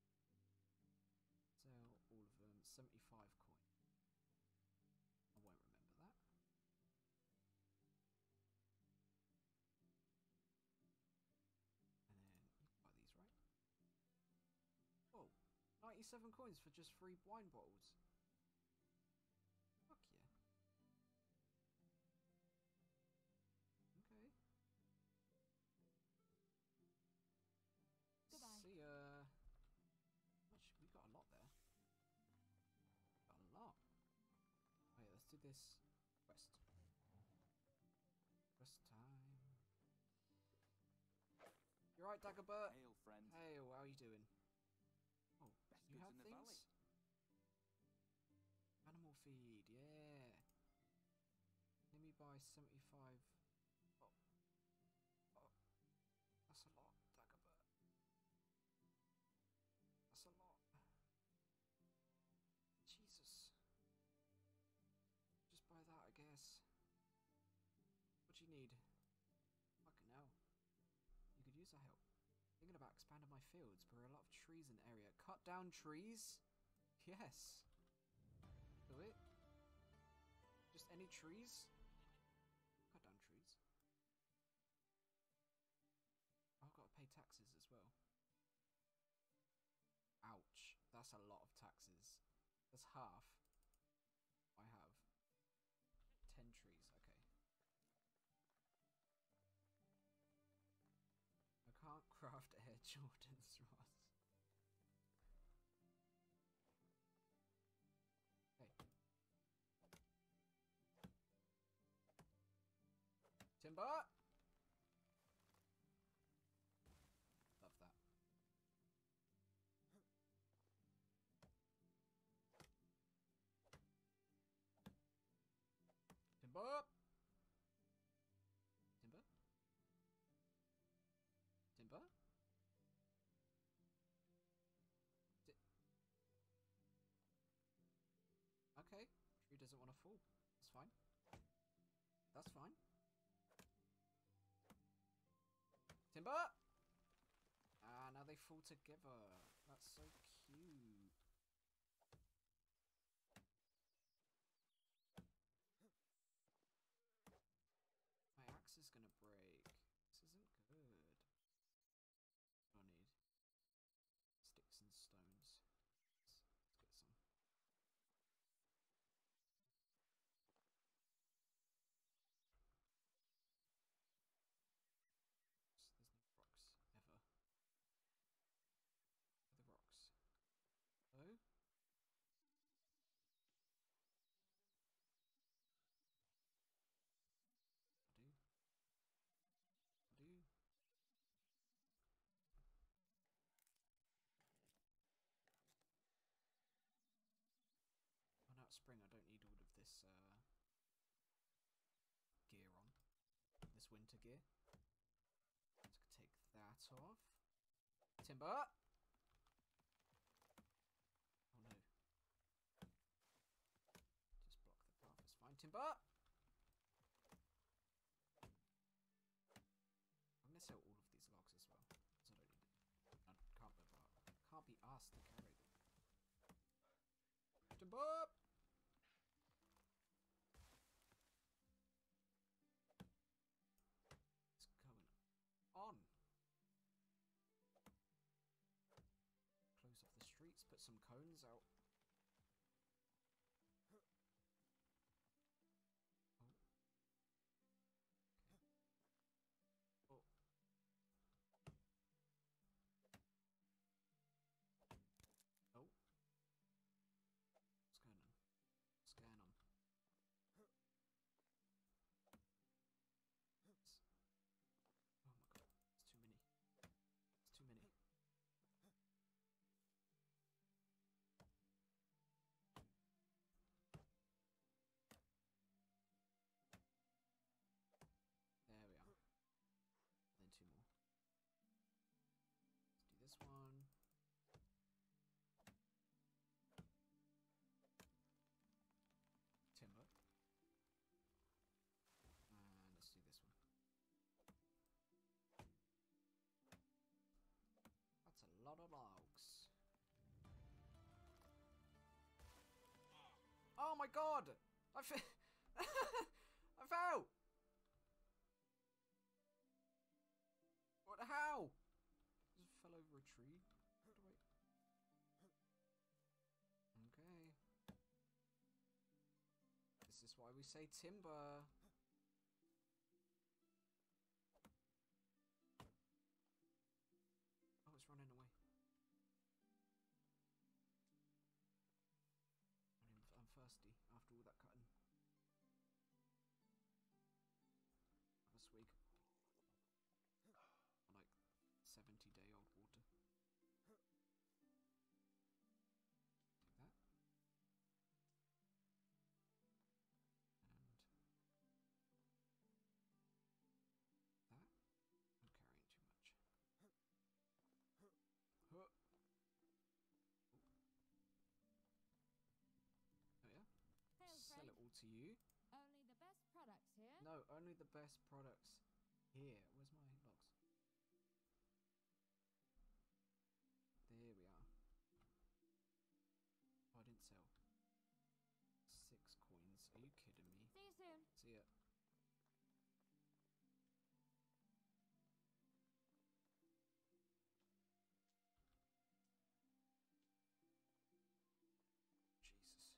Sell all of them. seventy-five coin. I won't remember that. And then you can buy these, right? Whoa. ninety-seven coins for just three wine bottles. Fuck yeah. Okay. Goodbye. See ya. Much, we got a lot there. Got a lot. Oh yeah, let's do this quest. Quest time. You right, Dagobert? Hail, friend. Hey, how are you doing? Oh, Best you goods have in the things? valley. Animal feed, yeah. Let me buy seventy-five. Oh, oh, that's a lot, Dagobert. That's a lot. Jesus. Just buy that, I guess. What do you need? Fucking hell. You could use our help. Thinking about expanding my fields, but there are a lot of trees in the area. Cut down trees? Yes. Do it. Just any trees? Cut down trees. Oh, I've got to pay taxes as well. Ouch. That's a lot of taxes. That's half. I have. Ten trees, okay. I can't craft Air Jordans, Ross. Timber! Love that. Timber! Timber? Timber? Di okay, tree doesn't want to fall. That's fine. That's fine. Timber! Ah, now they fall together. That's so cute. My axe is gonna break. This isn't good. I need sticks and stones. Let's, let's get some. There's no rocks ever. Where are the rocks? Oh? I do. I do. Oh, now it's spring. I don't need all of this uh, gear on. This winter gear. Let's take that off. Timber! Oh no. Just block the path. It's fine. Timber! I'm gonna sell all of these logs as well. Because I don't need it. I can't be, can't be asked to carry them. Timber! What's going on? Close off the streets, put some cones out. Oh. Okay. Oh. Oh. What's going on? What's going on? It's... Oh my god, it's too many. It's too many. There we are. Then two more. Let's do this one. Timber. And let's do this one. That's a lot of logs. Oh my god! I fe I fell! What? How? Just fell over a tree. How do I? Okay. This is why we say timber. Oh, it's running away. I'm, I'm thirsty after all that cutting. Have a swig. Like seventy day old water. Take that. And that. I'm carrying too much. Huh. Oh yeah? Hail, Sell friend. it all to you. Only the best products here. No, only the best products here. Where's my logs? There we are. Oh, I didn't sell. Six coins. Are you kidding me? See you soon. See ya. Jesus.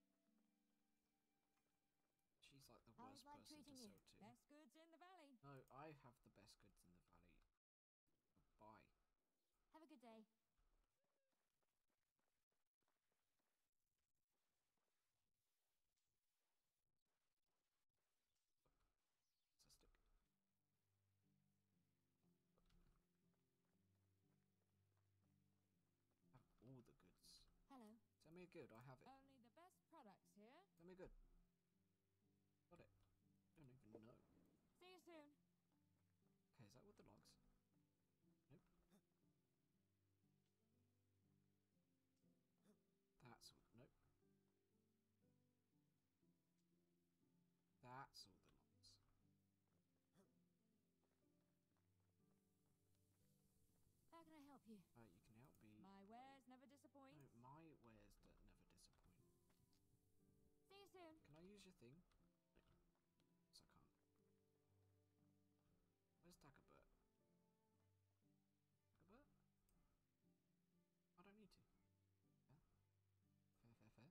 She's like the worst How's life person treating to you? sell to. Best goods in the valley. No, I have the best goods in the valley. Bye. Have a good day. It's a stick. good. I have it. Only the best products here. Let me good. Got it. Don't even know. See you soon. Okay, is that with the logs? Nope. That's all. Nope. That's all the logs. How can I help you? Uh, you can help me. My wares never disappoint. No, my wares don't never disappoint. See you soon. Can I use your thing? No. Yes, I can't. Where's Dagobert? Dagobert? I don't need to. Yeah. Fair, fair, fair.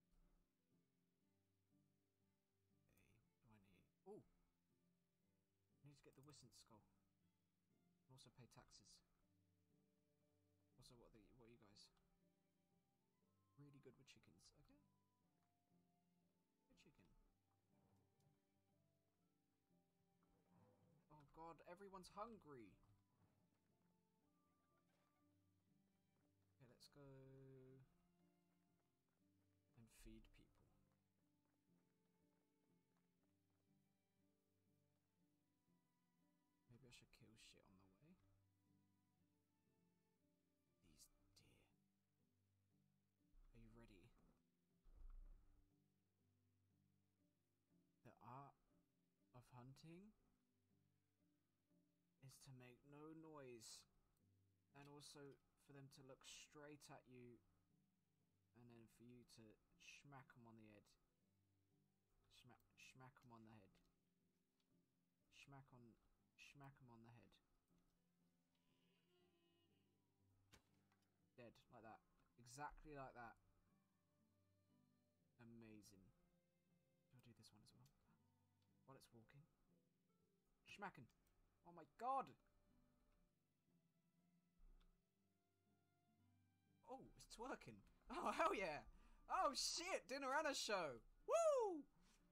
Okay, what do I need? Oh! I need to get the Wisent skull. And also pay taxes. Also, what are, the, what are you guys? Really good with chickens. Okay. Good chicken. Oh god, everyone's hungry. Okay, let's go and feed people. Maybe I should kill shit on the way. These deer. Are you ready? The art of hunting is to make no noise, and also for them to look straight at you, and then for you to smack them on the head. Smack, smack them on the head. Smack on, smack them on the head. Dead, like that. Exactly like that. Amazing. Do I do this one as well? While it's walking. Schmacken. Oh my god! Oh, it's twerking. Oh, hell yeah! Oh shit! Dinner and a show! Woo!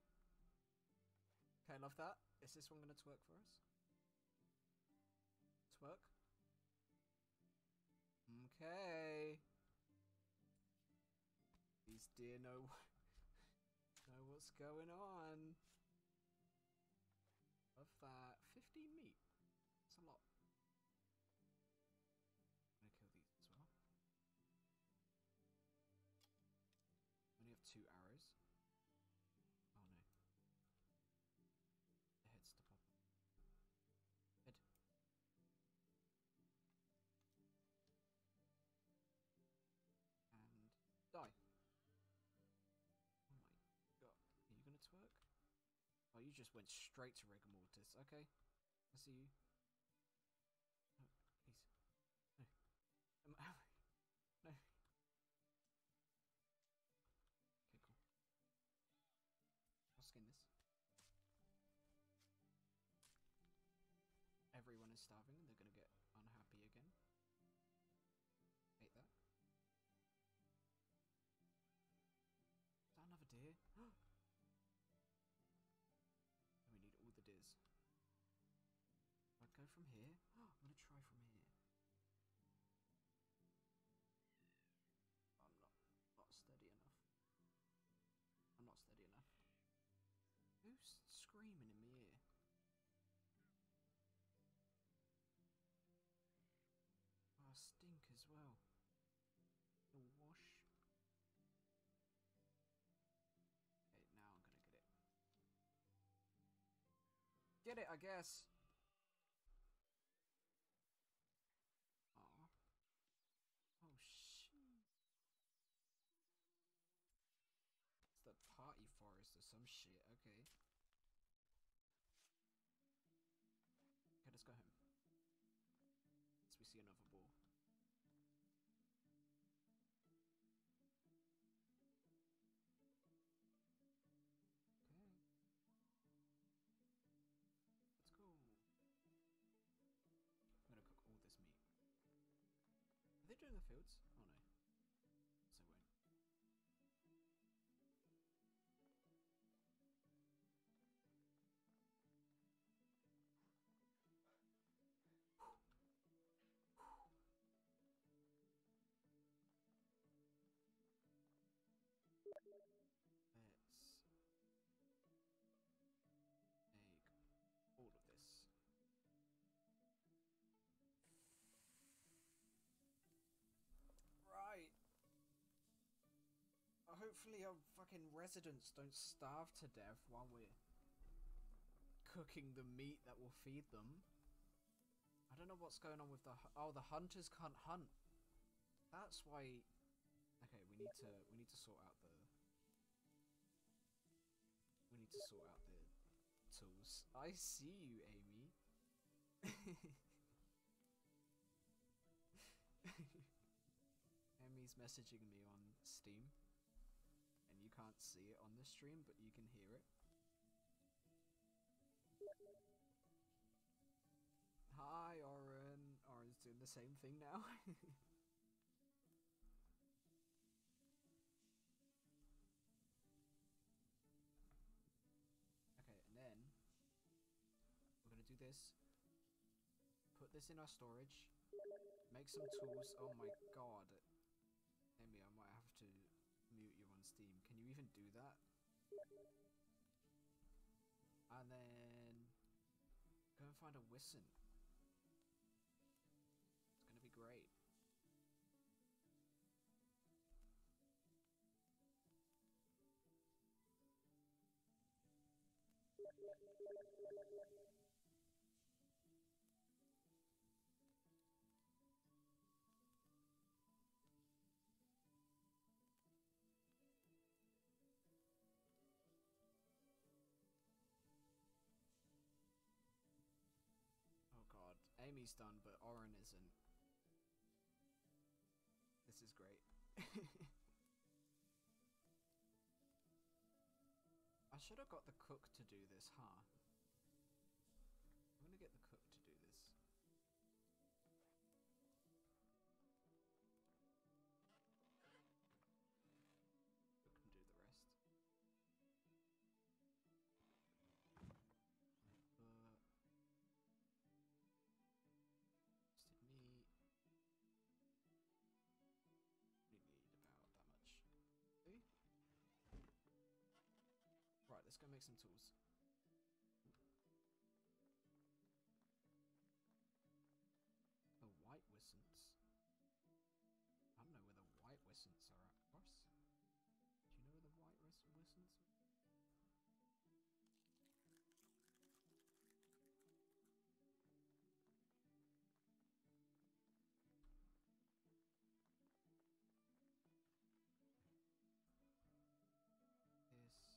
Okay, love that. Is this one gonna twerk for us? Twerk? Okay. These deer know, know what's going on. Love that. fifteen meat. That's a lot. I'm gonna kill these as well. Only have two arrows. Oh no. The head's to pop. Head. And die. Oh my god. Are you gonna twerk? Oh, you just went straight to rigor mortis. Okay. I see you. No, please. No. Um, no. Okay, cool. I'll skin this. Everyone is starving and they're gonna get unhappy again. Hate that. Is that another deer? We need all the deers. I'd go from here. I'm gonna try from here. I'm not not steady enough. I'm not steady enough. Who's screaming in my ear? Oh, I stink as well. The wash. Okay, now I'm gonna get it. Get it, I guess. Aw. Oh, shit. It's the party forest or some shit. Okay. Okay, let's go home. As we see another ball. Okay. Let's go. I'm gonna cook all this meat. Are they doing the fields? Oh no. So won't. Hopefully our fucking residents don't starve to death while we're cooking the meat that will feed them. I don't know what's going on with the... Oh, the hunters can't hunt. That's why... Okay, we need to we need to sort out the... We need to sort out the tools. I see you, Amy. Amy's messaging me on Steam. And you can't see it on the stream, but you can hear it. Hi, Oren. Oren's doing the same thing now. Okay, and then we're gonna do this. Put this in our storage. Make some tools. Oh my god. Amy, I might have to mute you on Steam. Can you even do that? And then go and find a Wisent. It's gonna be great. Oh god, Amy's done, but Oren isn't. This is great. I should have got the cook to do this, huh? I'm gonna get the cook to do this. Cook can do the rest. But roasted meat. We need about that much. See? Right, let's go make some tools. The white Wisents. I don't know where the white Wisents are at. Ross? Do you know where the white Wisents are? This.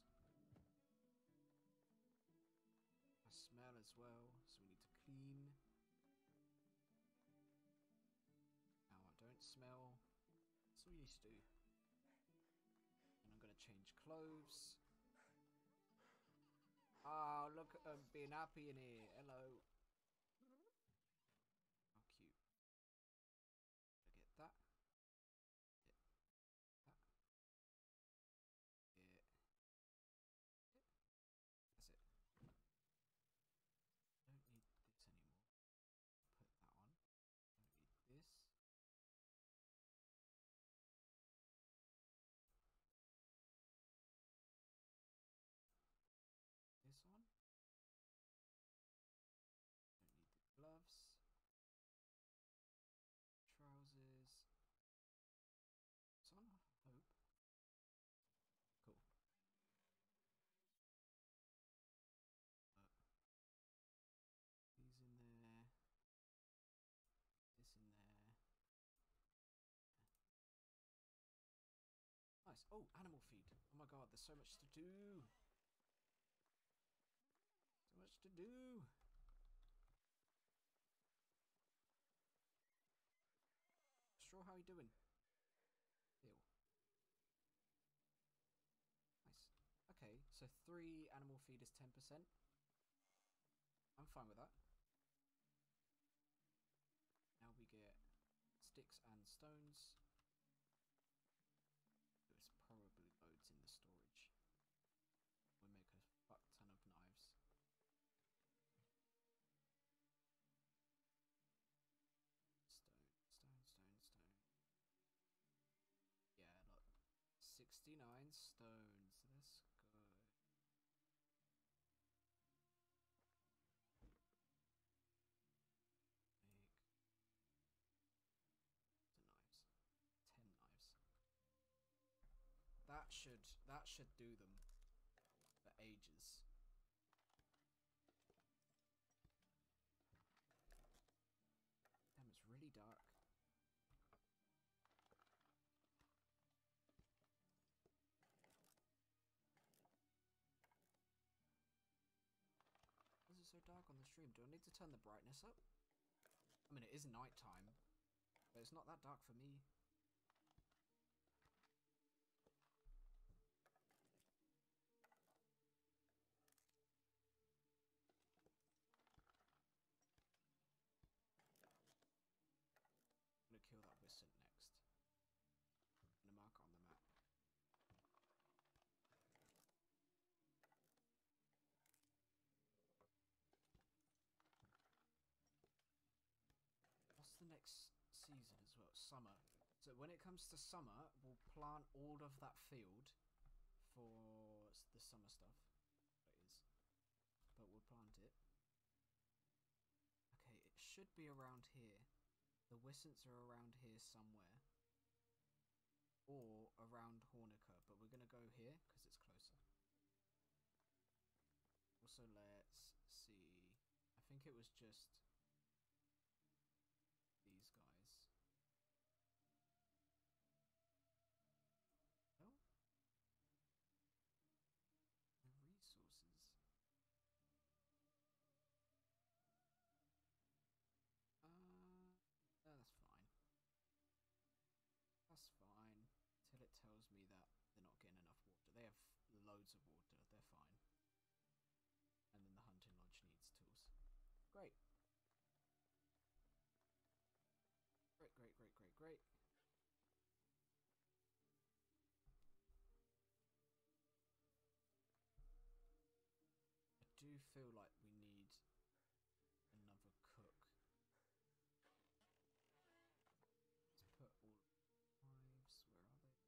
I smell as well, so we need to clean. Now I don't smell. That's all you need to do. And I'm gonna change clothes. Oh, look at them being happy in here. Hello. How cute. I get that. Get that. Get. That's it. Don't need this anymore. Put that on. Don't need this. This on. Don't need the gloves. Trousers. It's on, I hope. Cool. Uh, these in there. This in there. Nice. Oh, animal feed. Oh my god, there's so much to do. So much to do. Straw, how are you doing? Ew. Nice. Okay, so three animal feed is ten percent. I'm fine with that. Now we get sticks and stones. There's probably loads in the storage. We'll make a fuck ton of knives. Stone, stone, stone, stone. Yeah, look. sixty-nine stones. Let's go. Make the knives. ten knives. That that should that should do them for ages. Damn, it's really dark. Why is it so dark on the stream? Do I need to turn the brightness up? I mean, it is nighttime, but it's not that dark for me. I'm gonna kill that Wisent next. I'm gonna mark it on the map. What's the next season as well? Summer. So when it comes to summer, we'll plant all of that field for the summer stuff. It is. But we'll plant it. Okay, it should be around here. The Wisents are around here somewhere. Or around Hornica, but we're going to go here because it's closer. Also, let's see. I think it was just these guys. Oh? The resources. Uh, no, that's fine. That's fine. Till it tells me that they're not getting enough water. They have loads of water. They're fine. And then the hunting lodge needs tools. Great. Great, great, great, great, great. I do feel like we need another cook. Let's put all wives. Where are they?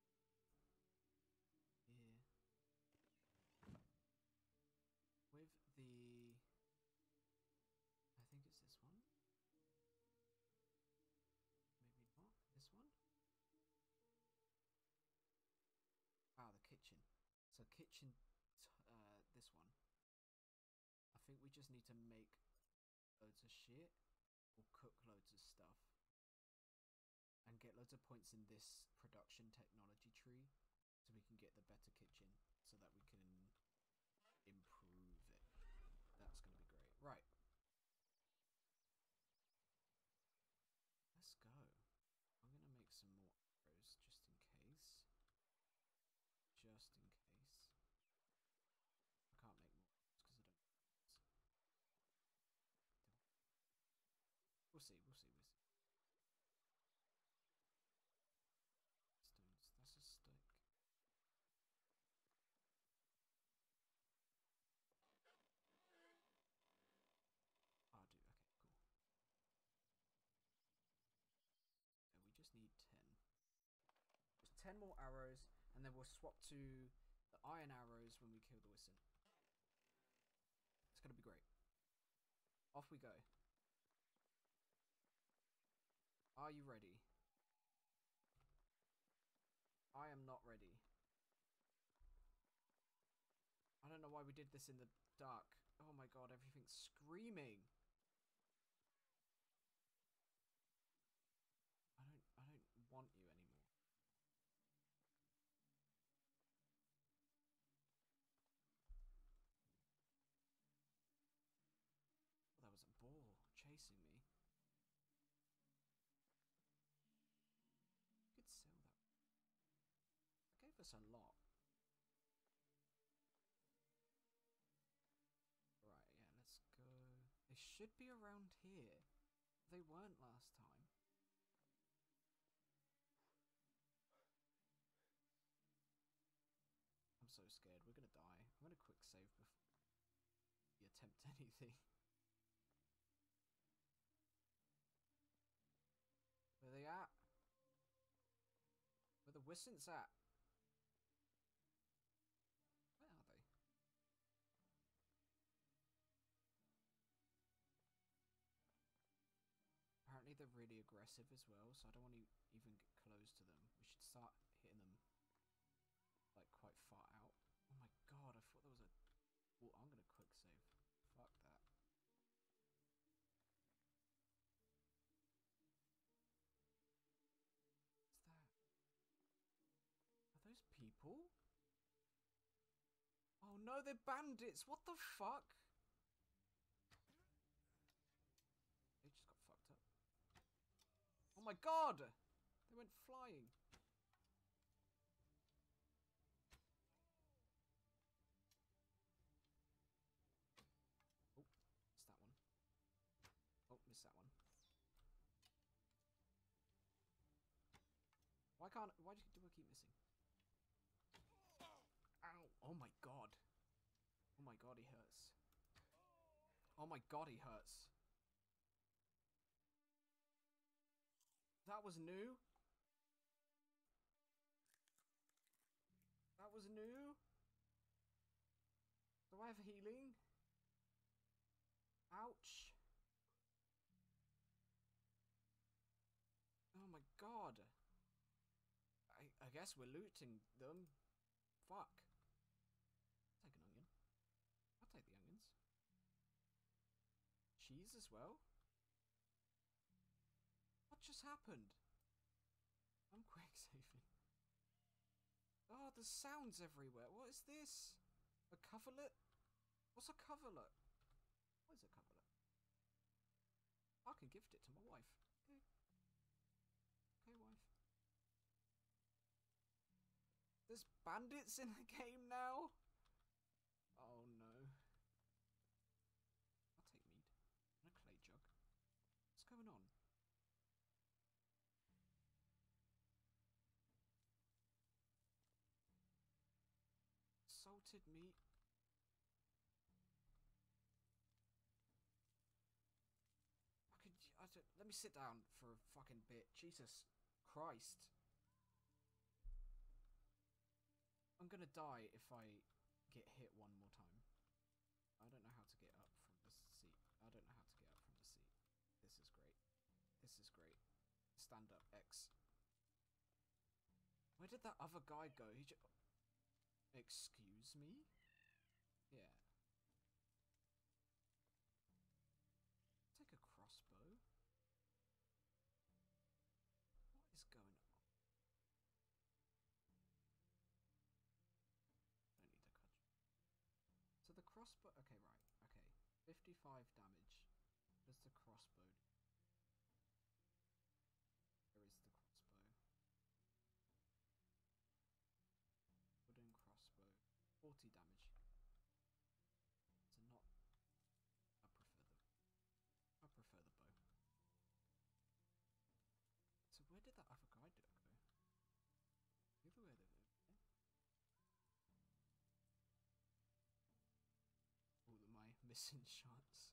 Here. With the... I think it's this one. Maybe not. This one? Ah, the kitchen. So kitchen, t uh, this one. I think we just need to make loads of shit or cook loads of stuff and get loads of points in this production technology tree so we can get the better kitchen so that we can improve it. That's going to be great. Right. Let's go. I'm going to make some more arrows just in case. Just in case. I can't make more because I don't. We'll see, we'll see, we'll see. Stones, that's a stick. Oh, I do, okay, cool. And we just need ten. Just ten more arrows, and then we'll swap to the iron arrows when we kill the Wisent. It's gonna be great. Off we go. Are you ready? I am not ready. I don't know why we did this in the dark. Oh my god, everything's screaming. I don't I don't want you anymore. Oh, there was a boar chasing me. You could sell that. That gave us a lot. Right, yeah, let's go. They should be around here. They weren't last time. I'm so scared. We're gonna die. I'm gonna quick save before we attempt anything. Where are they at? Where the Wisents at? Where are they? Apparently they're really aggressive as well, so I don't want to even get close to them. We should start hitting them. people? Oh no, they're bandits. What the fuck? They just got fucked up. Oh my god! They went flying. Oh, missed that one. Oh, missed that one. Why can't... Why do I keep missing? Ow! Oh my god. Oh my god, he hurts. Oh my god, he hurts. That was new? That was new? Do I have healing? Ouch. Oh my god. I, I guess we're looting them. Fuck. I'll take an onion. I'll take the onions. Cheese as well? What just happened? I'm quick saving. Oh, there's sounds everywhere. What is this? A coverlet? What's a coverlet? What is a coverlet? I can gift it to my wife. Okay. Okay, wife. There's bandits in the game now? Oh no. I'll take mead. And a clay jug. What's going on? Salted meat. I could. I don't, let me sit down for a fucking bit. Jesus Christ. I'm gonna die if I get hit one more time. I don't know how to get up from the seat. I don't know how to get up from the seat. This is great. This is great. Stand up, X. Where did that other guy go? He just... Excuse me? Yeah. Take a crossbow. What is going on? I don't need a cudgel. So the crossbow... Okay, right. Okay. fifty-five damage. What does the crossbow do? Where is the crossbow? Wooden crossbow. forty damage. So not... I prefer the... I prefer the bow. So where did that other guy do go? Either way, they're there. All of my missing shots.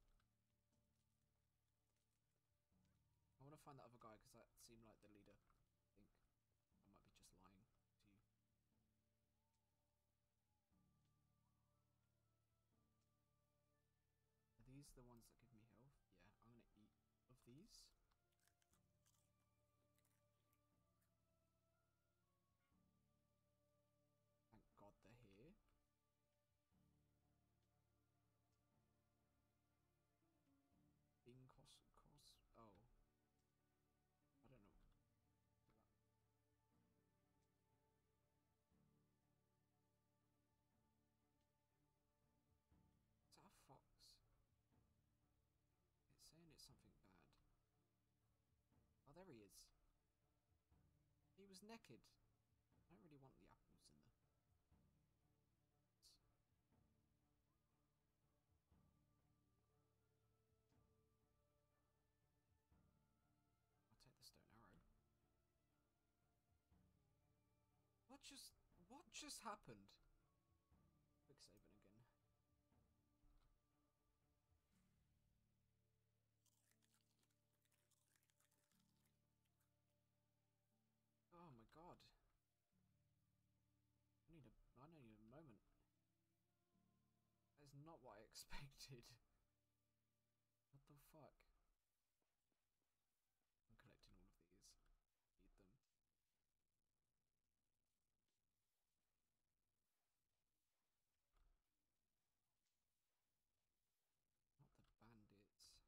I want to find that other guy because that seemed like the leader. I think I might be just lying to you. Are these the ones that give me health? Yeah, I'm gonna eat of these. Thank God they're here. Bean cos cos oh. I don't know. Is that a fox? It's saying it's something bad. Oh, there he is. He was naked. I don't really want the apples in the... I'll take the stone arrow. What just... What just happened? Quick saving again. Oh my god. I need a... I need a moment. That's not what I expected. What the fuck? I'm collecting all of these. Eat them. Not the bandits.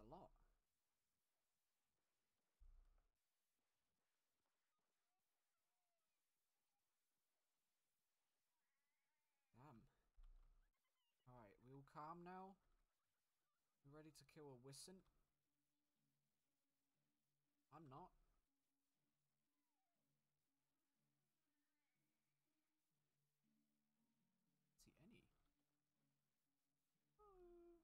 a lot. Damn. Alright, we all calm now? We ready to kill a Wisent? I'm not. See any? Oh.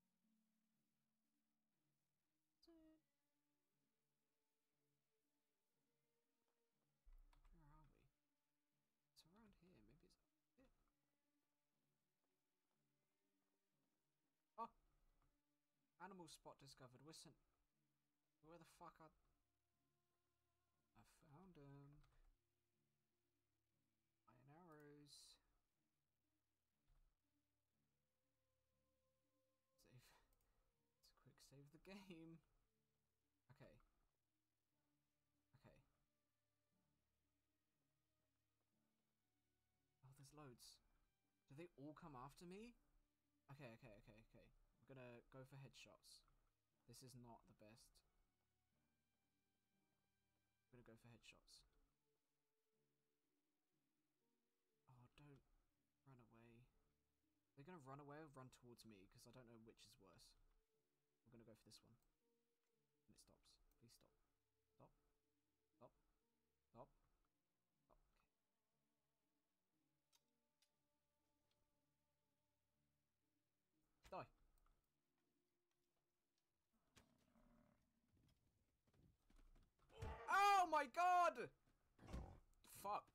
Where are we? It's around here. Maybe it's up here. Oh! Animal spot discovered. Wisent. Where the fuck are... I found him. Iron arrows. Save. It's a quick save the game. Okay. Okay. Oh, there's loads. Do they all come after me? Okay, okay, okay, okay. We're gonna go for headshots. This is not the best. I'm gonna go for headshots. Oh, don't run away. They're gonna run away or run towards me because I don't know which is worse. We're gonna go for this one. And it stops. Please stop. Stop. Stop. Stop. Stop. Okay. Die. Oh my god! Fuck.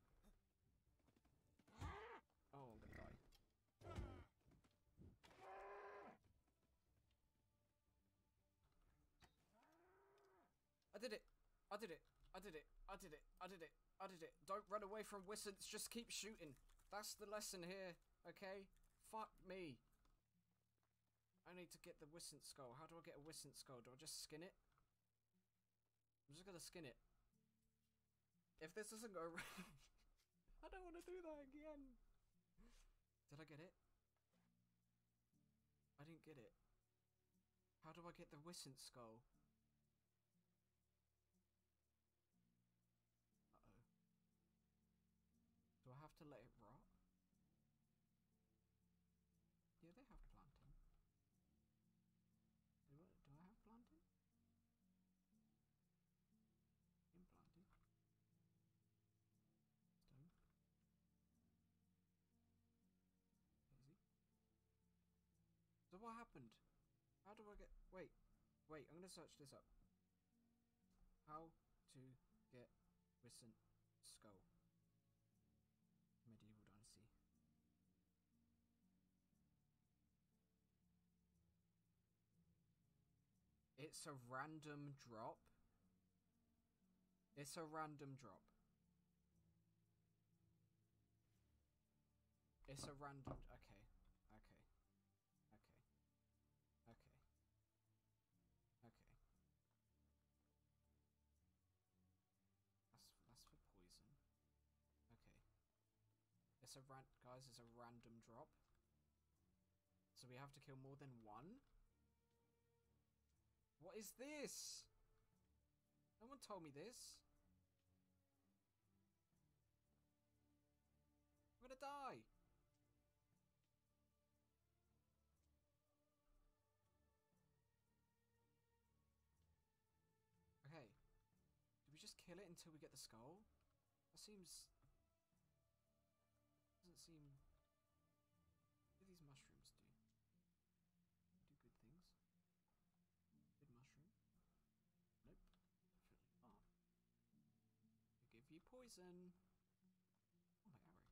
Oh, I'm gonna die. I did it! I did it! I did it! I did it! I did it! I did it! Don't run away from Wisents, just keep shooting! That's the lesson here, okay? Fuck me! I need to get the Wisent skull. How do I get a Wisent skull? Do I just skin it? I'm just gonna skin it. If this doesn't go right... I don't want to do that again! Did I get it? I didn't get it. How do I get the Wisent skull? Uh-oh. Do I have to let it rot? Yeah, they have planting. Do I, do I have planting? Implanted. Stone. Daisy. So what happened? How do I get... Wait. Wait, I'm gonna search this up. How to get Wisent skull. Medieval dynasty. It's a random drop. It's a random drop. It's a random... Okay. Okay. Okay. Okay. Okay. That's, that's for poison. Okay. It's a ran... Guys, it's a random drop. So we have to kill more than one? What is this? No one told me this. I'm gonna die. Okay. Do we just kill it until we get the skull? That seems... Doesn't seem... What do these mushrooms do? They do good things. Good mushroom. Nope. Definitely not. They give you poison. Oh, my arrow.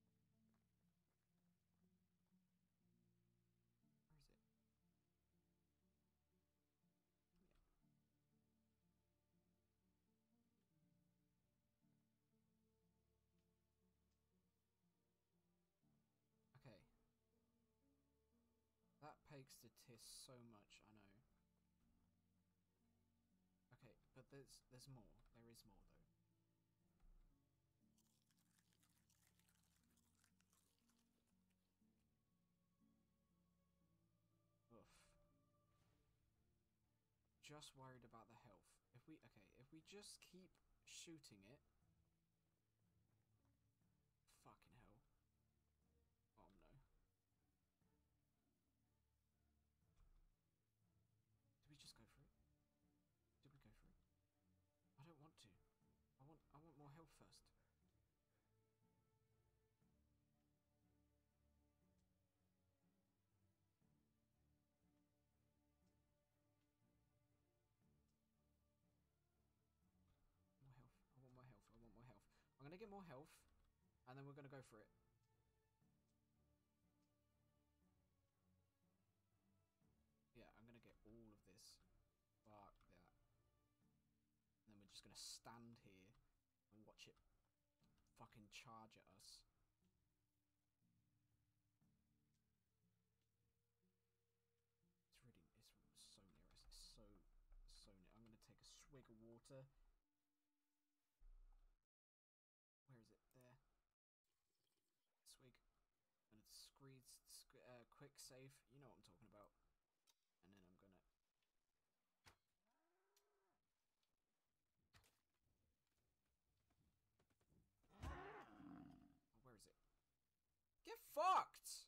Where is it? Yeah. Okay. That takes the tis so much, I know. Okay, but there's there's more. There is more though. Oof. just worried about the health. If we okay, if we just keep shooting it. Fucking hell. Oh no. Did we just go for it? Did we go for it? I don't want to. I want I want more health first. More health. I want more health. I want more health. I'm gonna get more health, and then we're gonna go for it. Yeah, I'm gonna get all of this. Fuck that. And then we're just gonna stand here and watch it fucking charge at us. It's really, it's so near us. It's so, so near. I'm gonna take a swig of water. Where is it? There. Swig. I'm gonna squeeze, uh, quick save. You know what I'm talking about. And then I'm gonna. Oh, where is it? Get fucked!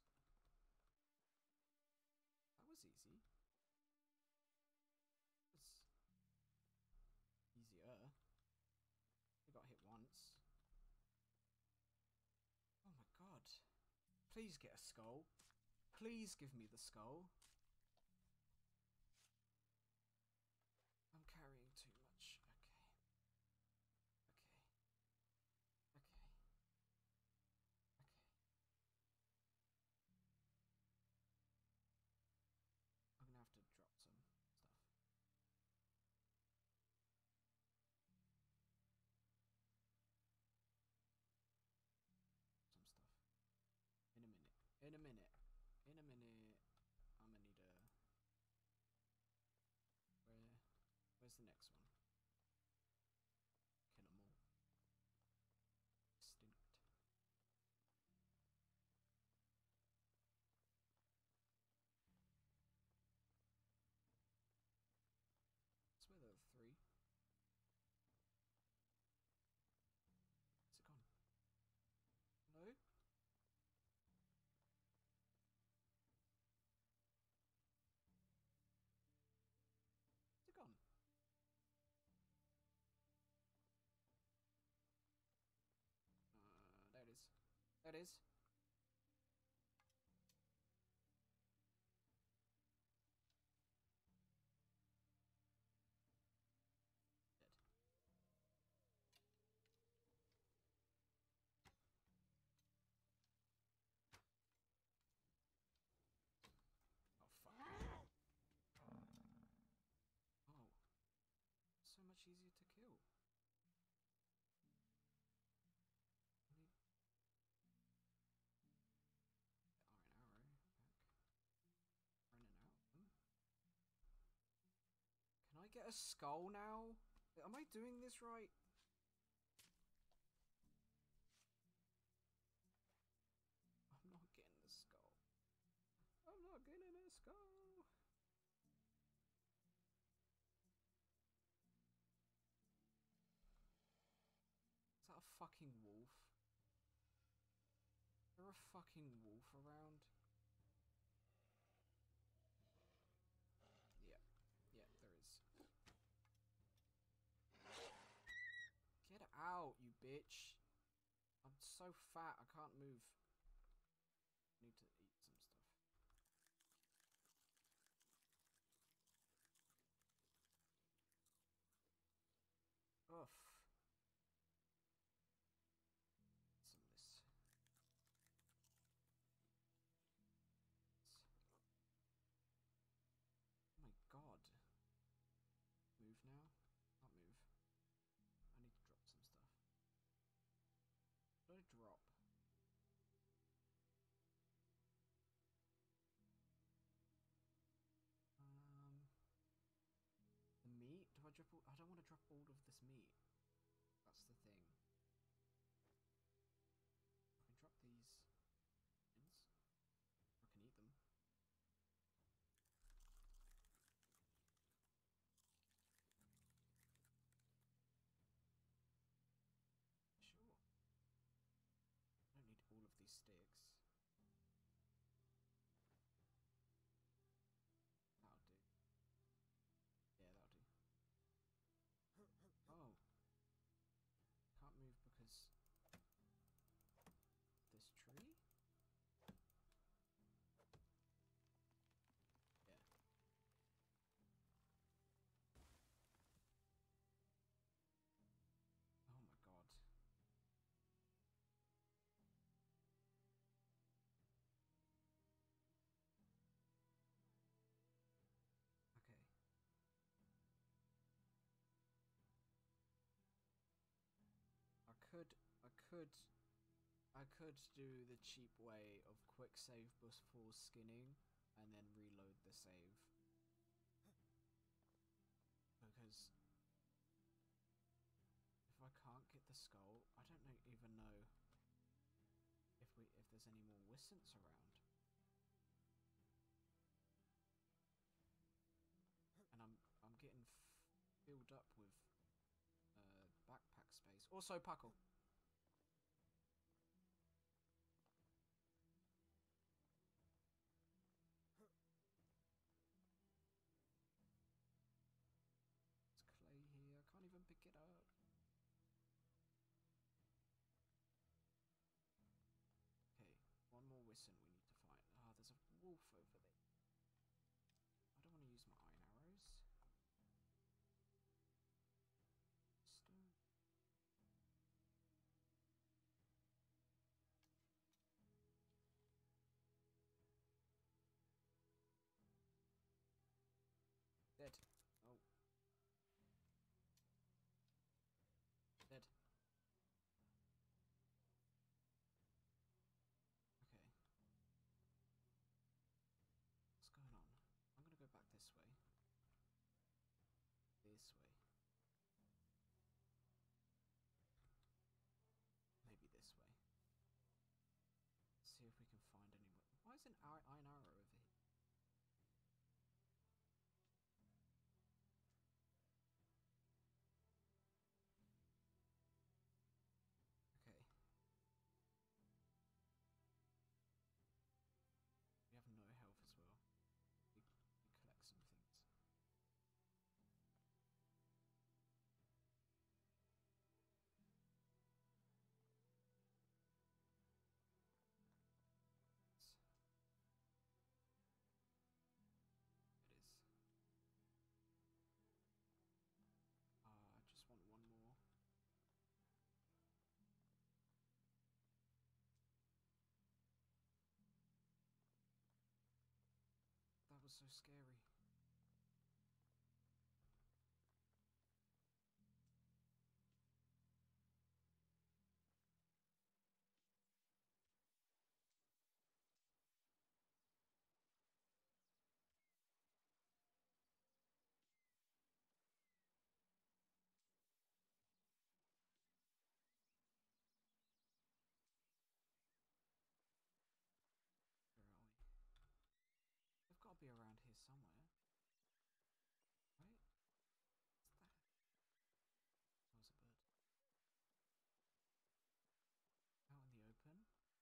That was easy. That was easier. We got hit once. Oh my god. Please get a skull. Please give me the skull. I'm carrying too much. Okay. Okay. Okay. Okay. I'm gonna have to drop some stuff. Some stuff. In a minute. In a minute. In a minute. I'm gonna need a... Where... Where's the next one? Kill them all. Extinct. I swear there are three. Is it gone? Hello? Is it gone? Uh, there it is. There it is. Dead. Oh, fuck. Oh. So much easier to kill. I need... Iron arrow back. Running out of them. Can I get a skull now? Am I doing this right? I'm not getting the skull. I'm not getting a skull. Is that a fucking wolf? Is there a fucking wolf around? Yeah. Yeah, there is. Get out, you bitch. I'm so fat, I can't move. I need to eat some stuff. Ugh. Some of this. Oh my god. Move now? Can't move. I need to drop some stuff. What did I drop? Um, the meat? Do I drop all? I don't want to drop all of this meat. That's the thing. I can drop these. I can eat them. could, I could, I could do the cheap way of quick save before skinning, and then reload the save. Because if I can't get the skull, I don't know, even know if we if there's any more Wisents around. And I'm I'm getting f filled up with uh, backpack space. Also, Puckle. There's clay here. I can't even pick it up. Okay, one more Wisent we need to find. Ah, oh, there's a wolf over there. I don't want to use my iron arrows. Stone. Dead. Oh. Dead. Okay. What's going on? I'm gonna go back this way. This way. Maybe this way. See if we can find anyone. Why is an iron arrow over here? Okay. We have no health as well. We, we collect some things. It is. Uh, I just want one more. That was so scary. Where are we? They've got to be around here somewhere. Right? What's that? That was a bird. Out in the open?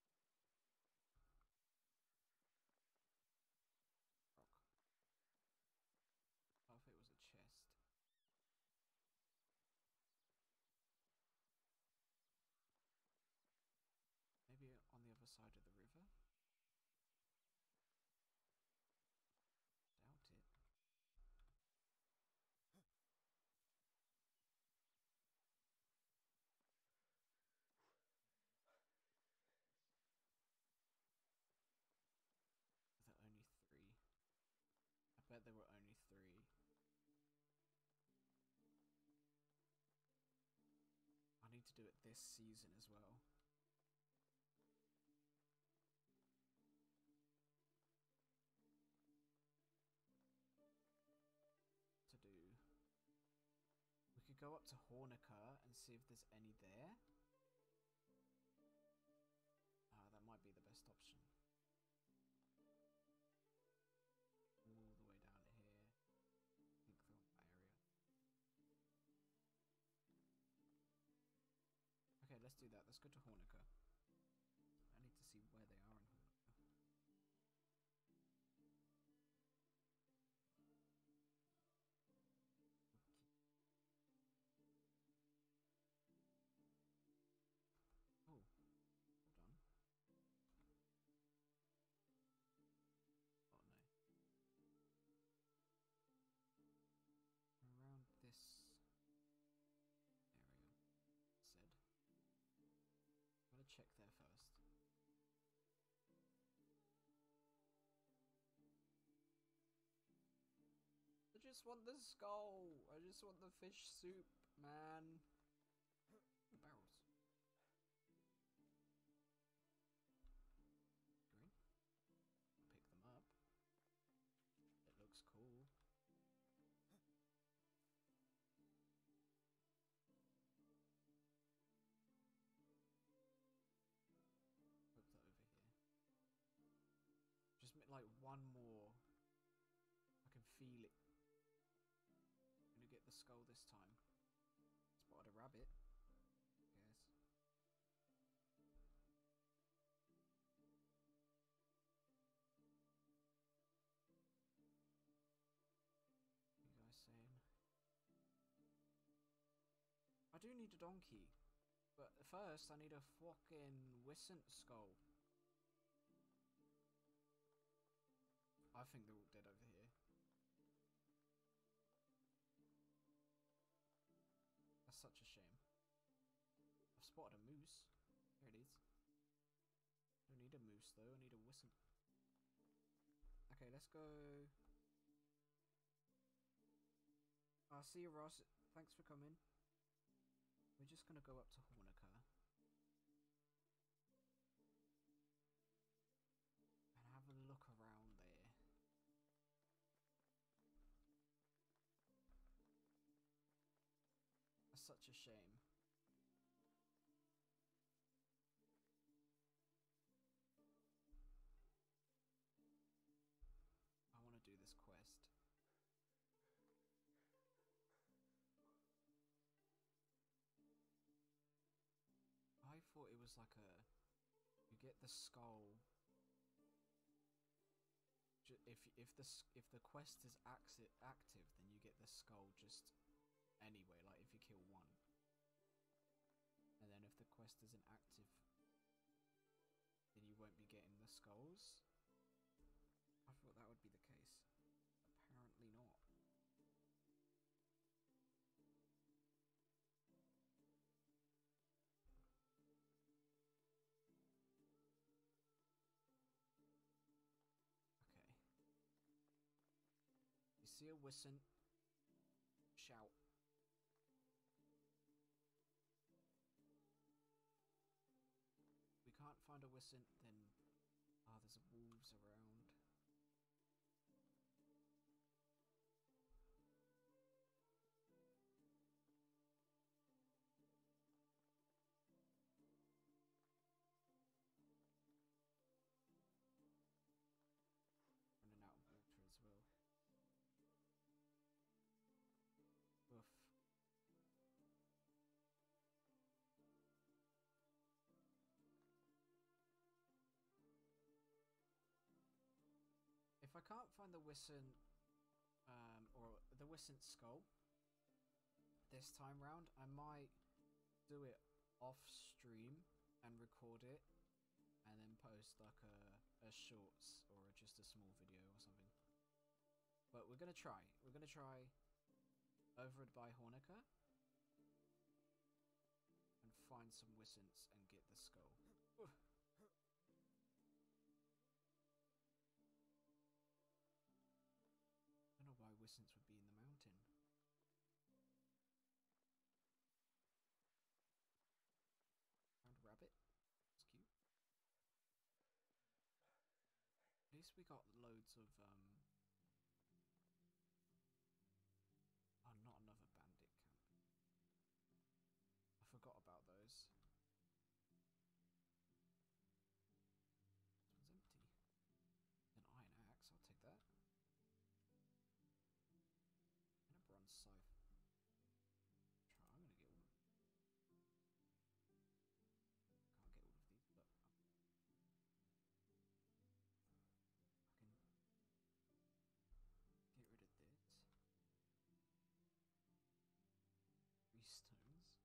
Rock. Oh, if it was a chest. Maybe on the other side of the river? Doubt it. There are only three. I bet there were only three. I need to do it this season as well. To do. We could go up to Hornica and see if there's any there. Uh, that might be the best option. All the way down here. I think through that area. Okay, let's do that. Let's go to Hornica. I need to see where they are in Hornica. Oh, hold on. Oh no. Around this area, said. I'm gonna check there first. I just want the skull. I just want the fish soup, man. Barrels. like one more. I can feel it. I'm gonna get the skull this time. Spotted a rabbit. Yes. What are you guys saying? I do need a donkey. But first I need a fucking Wisent skull. I think they're all dead over here. That's such a shame. I've spotted a moose. Here it is. Don't need a moose though, I need a Wisent. Okay, let's go. I'll see you, Ross. Thanks for coming. We're just gonna go up to Hornica and have a look around there. That's such a shame. I want to do this quest. I thought it was like a, you get the skull. If if the if the quest is active, active, then you get the skull just anyway. Like if you kill one, and then if the quest isn't active, then you won't be getting the skulls. I thought that would be the case. Apparently not. Okay. You see a Wisent? Shout. We can't find a Wisent, then ah, oh, there's wolves around. Running out of water as well. Oof. If I can't find the Wisent, um, or the Wisent skull this time round, I might do it off stream and record it, and then post like a a shorts or just a small video or something. But we're gonna try. We're gonna try over by Hornica and find some Wisents and get the skull. Ooh. I don't know why Wisents would be in the mountain. Found a rabbit. It's cute. At least we got loads of um oh, not another bandit camp. I forgot about those. This one's empty. An iron axe, I'll take that. And a bronze scythe. Try, I'm gonna get all of them. Can't get all of these, but um, I can get rid of this. Three stones.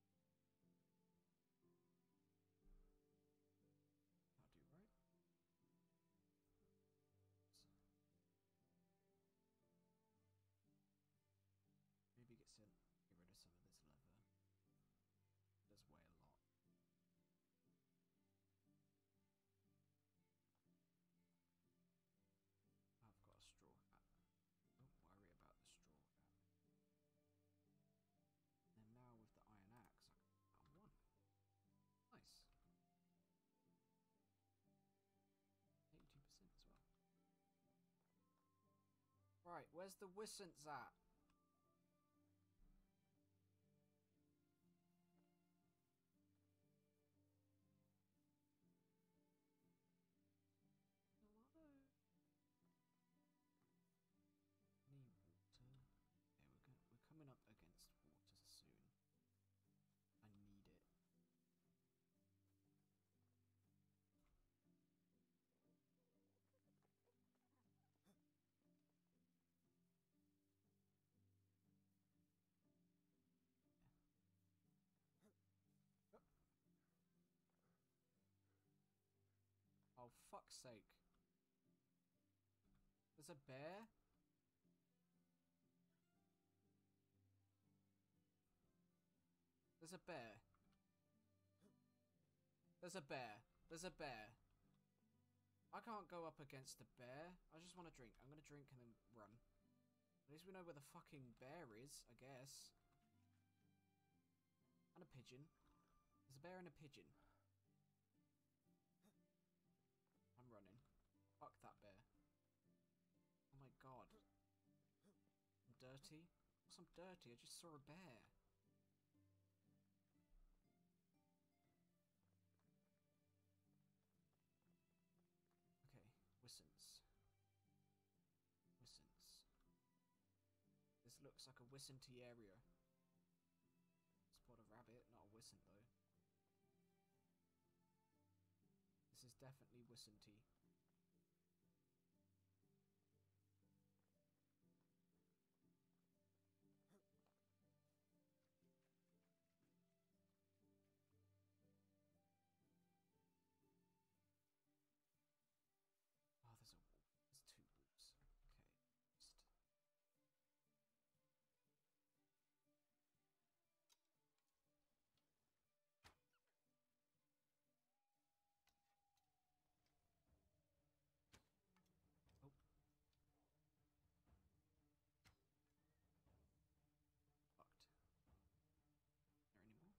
I'll do right. Maybe get some, get rid of some of this leather. It does weigh a lot. I've got a straw hat. Don't worry about the straw hat. And now with the iron axe, I can have one. Nice. eighty-two percent as well. Right, where's the Wisents at? Hello? fuck's sake. There's a bear? There's a bear. There's a bear. There's a bear. I can't go up against a bear. I just want to drink. I'm going to drink and then run. At least we know where the fucking bear is, I guess. And a pigeon. There's a bear and a pigeon. I'm running. Fuck that bear. Oh my god. I'm dirty? Of course I'm dirty. I just saw a bear. Okay. Wisents. Wisents. This looks like a Wisenty area. Spot a rabbit, not a Wisent though. This is definitely Wisenty. Oh, there's a wolf. There's two wolves. Okay. Just... Oh. Fucked. Is there any more?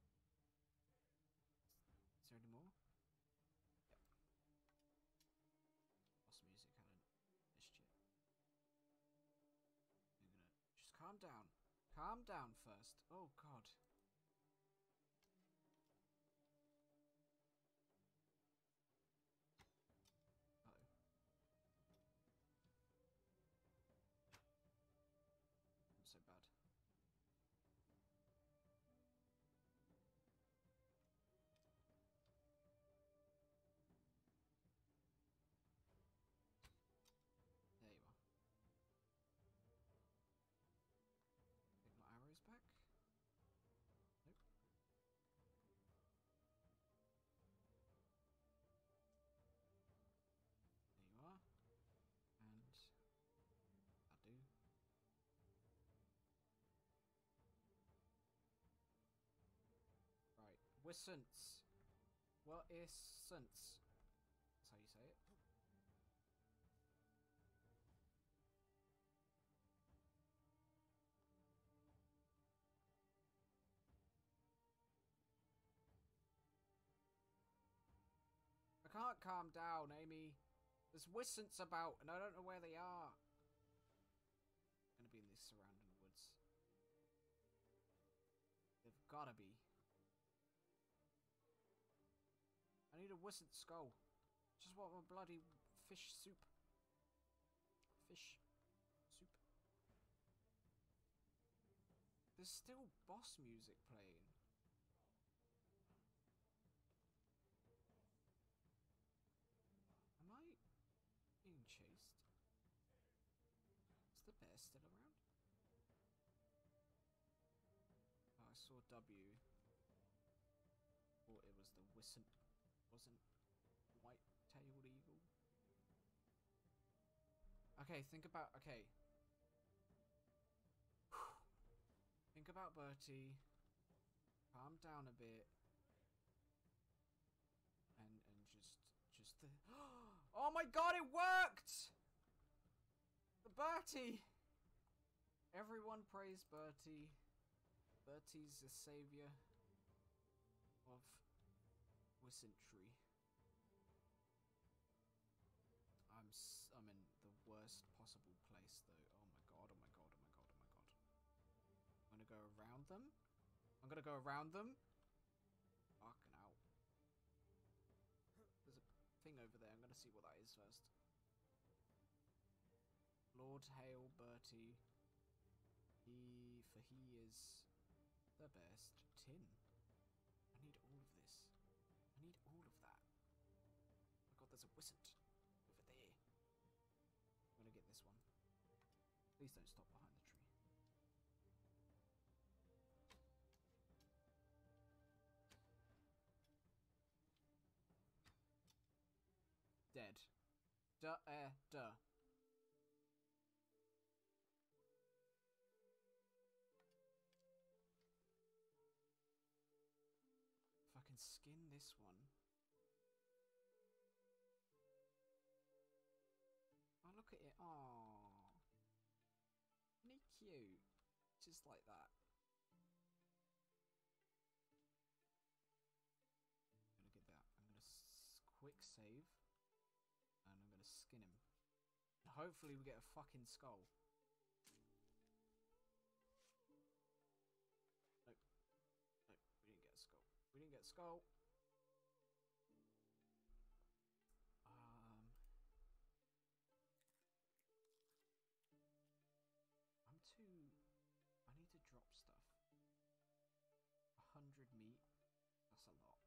Is there any more? Yep. Boss music hadn't finished yet. I'm gonna just calm down. Calm down first. Oh god. Uh oh. Not so bad. There you are. Take my arrows back. Nope. There you are. And I do. Right. Wisents. What is sense? That's how you say it. I can't calm down, Amy. There's Wisents about, and I don't know where they are. I'm gonna be in these surrounding woods. They've gotta be. I need a Wisent skull. Just want my bloody fish soup. Fish soup. There's still boss music playing. Am I being chased? Is the bear still around? Oh, I saw W. Thought it was the Wisent. Wasn't white-tailed eagle. Okay, think about. Okay. Think about Bertie. Calm down a bit. And and just just the. Oh my god! It worked. The Bertie. Everyone praise Bertie. Bertie's the savior of Wisentry. I'm s I'm in the worst possible place though. Oh my god! Oh my god! Oh my god! Oh my god! I'm gonna go around them. I'm gonna go around them. Fucking out. There's a thing over there. I'm gonna see what that is first. Lord hail Bertie. He for he is the best. Tin. I need all of this. I need all of that. Oh my god, there's a Wisent over there. I'm gonna get this one. Please don't stop behind the tree. Duh, eh, duh. If I can skin this one. Oh, look at it. Oh, isn't he cute? Just like that. I'm gonna get that. I'm gonna s quick save. And I'm gonna skin him. Hopefully we get a fucking skull. Nope. Nope. We didn't get a skull. We didn't get a skull. Um... I'm too... I need to drop stuff. A hundred meat. That's a lot.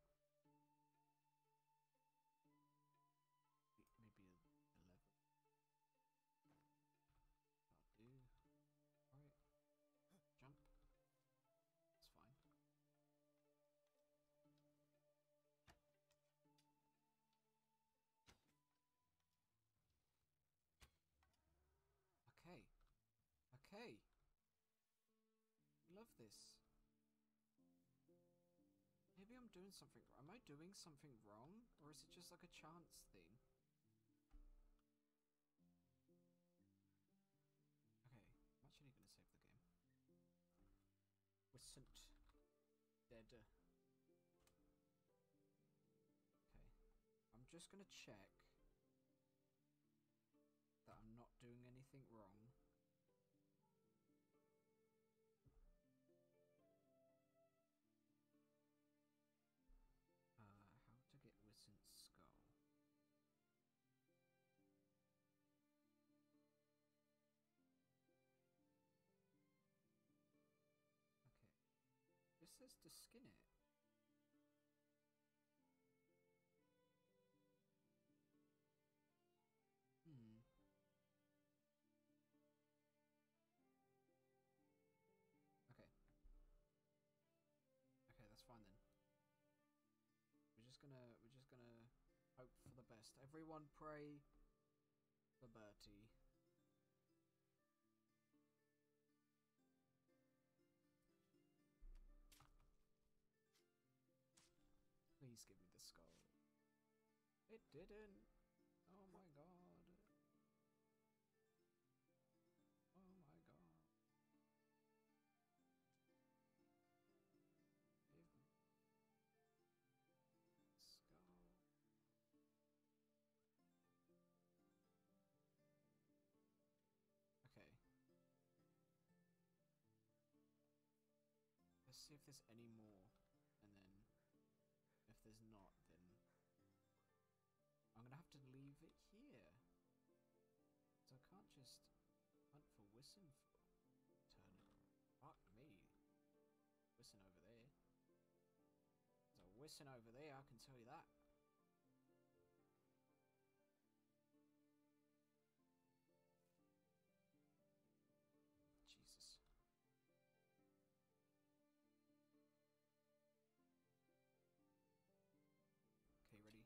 Maybe eleven. That'll do. Alright. Jump. It's fine. Okay. Okay. Love this. Maybe I'm doing something wrong. Am I doing something wrong? Or is it just like a chance thing? Okay, I'm actually gonna save the game. Wisent. Dead. Okay. I'm just gonna check that I'm not doing anything wrong. Uh, how to get Wisent's skull. Okay. This says to skin it. Hmm. Okay. Okay, that's fine then. We're just gonna, we're just gonna hope for the best. Everyone pray for Bertie. Please give me the skull. It didn't. Oh my god. Oh my god. Give me the skull. Okay. Let's see if there's any more, and then if there's not, then I'm gonna have to leave it here. So I can't just hunt for Wisent for eternity. Fuck me. Wisent over there. There's a Wisent over there, I can tell you that. Jesus. Okay, ready?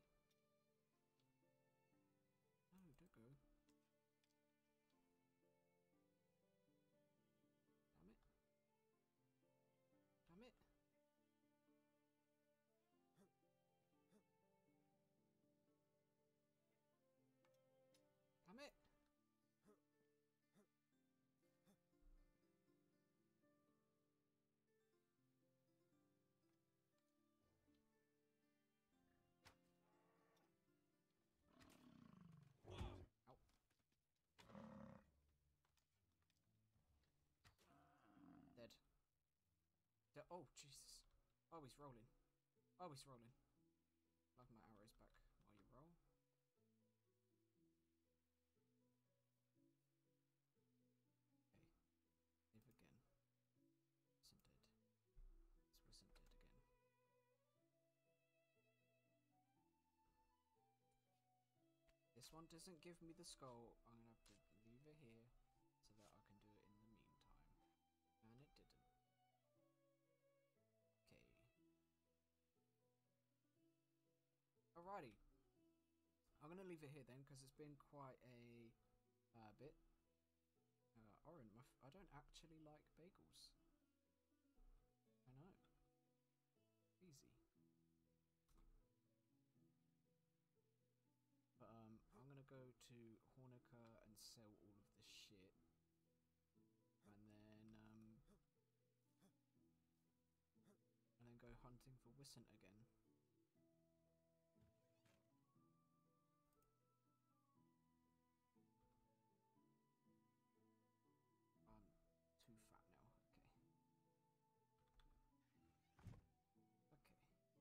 No, don't go. Damn it. Damn it. Damn it. Ow. Dead. De oh, Jesus. Oh, he's rolling. Oh, he's rolling. Love my arrows back while you roll. Okay. Live again. Wisent dead. It's Wisent dead again. This one doesn't give me the skull. I'm gonna have to leave it here so that I can do it in the meantime. And it didn't. Okay. Alrighty. I'm gonna leave leave it here then, because it's been quite a uh, bit. Uh, Oren, my f I don't actually like bagels. I know. Easy. But um, I'm gonna go to Hornica and sell all of this shit, and then um, and then go hunting for Wisent again. I'm too fat now. Okay. Okay.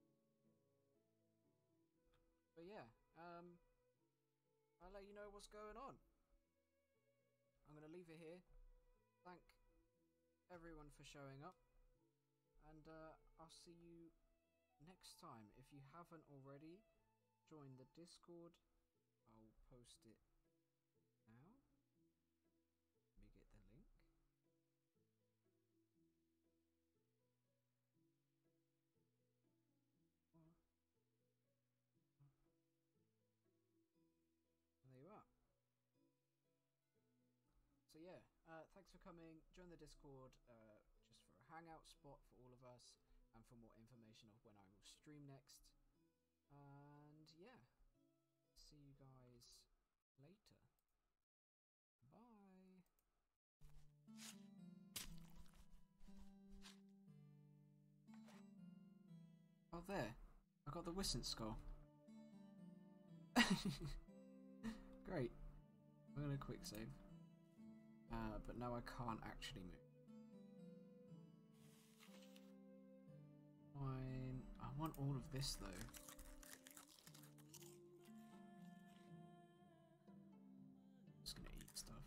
But yeah, um. I'll let you know what's going on. I'm going to leave it here. Thank everyone for showing up. And uh, I'll see you next time. If you haven't already, join the Discord. I'll post it now. Let me get the link. There you are. So yeah, uh, thanks for coming. Join the Discord uh, just for a hangout spot for all of us, and for more information of when I will stream next. And yeah, see you guys later. Bye. Oh, there. I got the Wisent skull. Great. I'm gonna quick save. Uh, but now I can't actually move. Fine. I want all of this though. Just gonna eat stuff.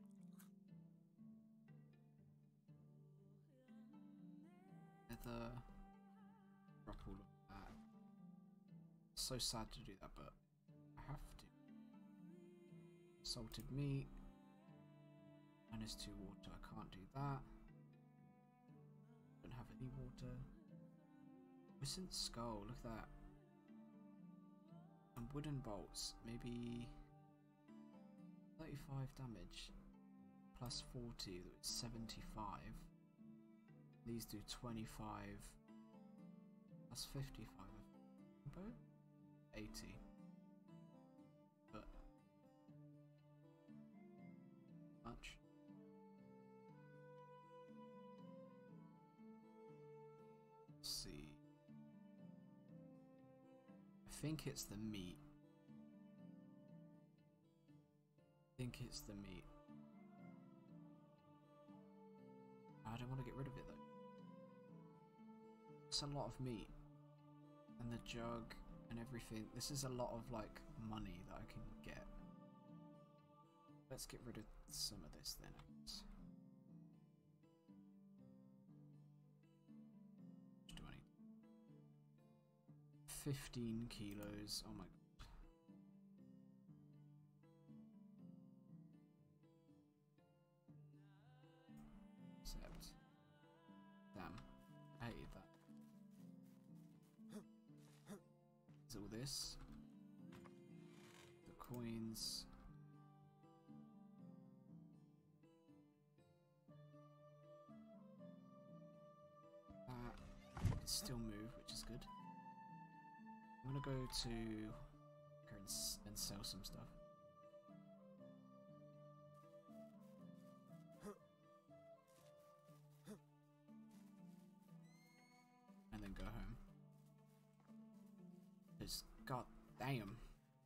Leather. Drop all of that. So sad to do that, but I have to. Salted meat. Minus two water. I can't do that. Don't have any water. Wisent skull. Look at that. And wooden bolts. Maybe thirty-five damage. Plus forty. That's seventy-five. These do twenty-five. Plus fifty-five. Bow? eighty. But much. Let's see. I think it's the meat. I think it's the meat. I don't want to get rid of it though. It's a lot of meat. And the jug and everything. This is a lot of like money that I can get. Let's get rid of some of this then, I guess. What do I need? fifteen kilos. Oh my god. Except. Damn. I hated that. Is all this? The coins. That. I can still move, which is good. I'm gonna go to go and, s and sell some stuff. And then go home. Just god damn.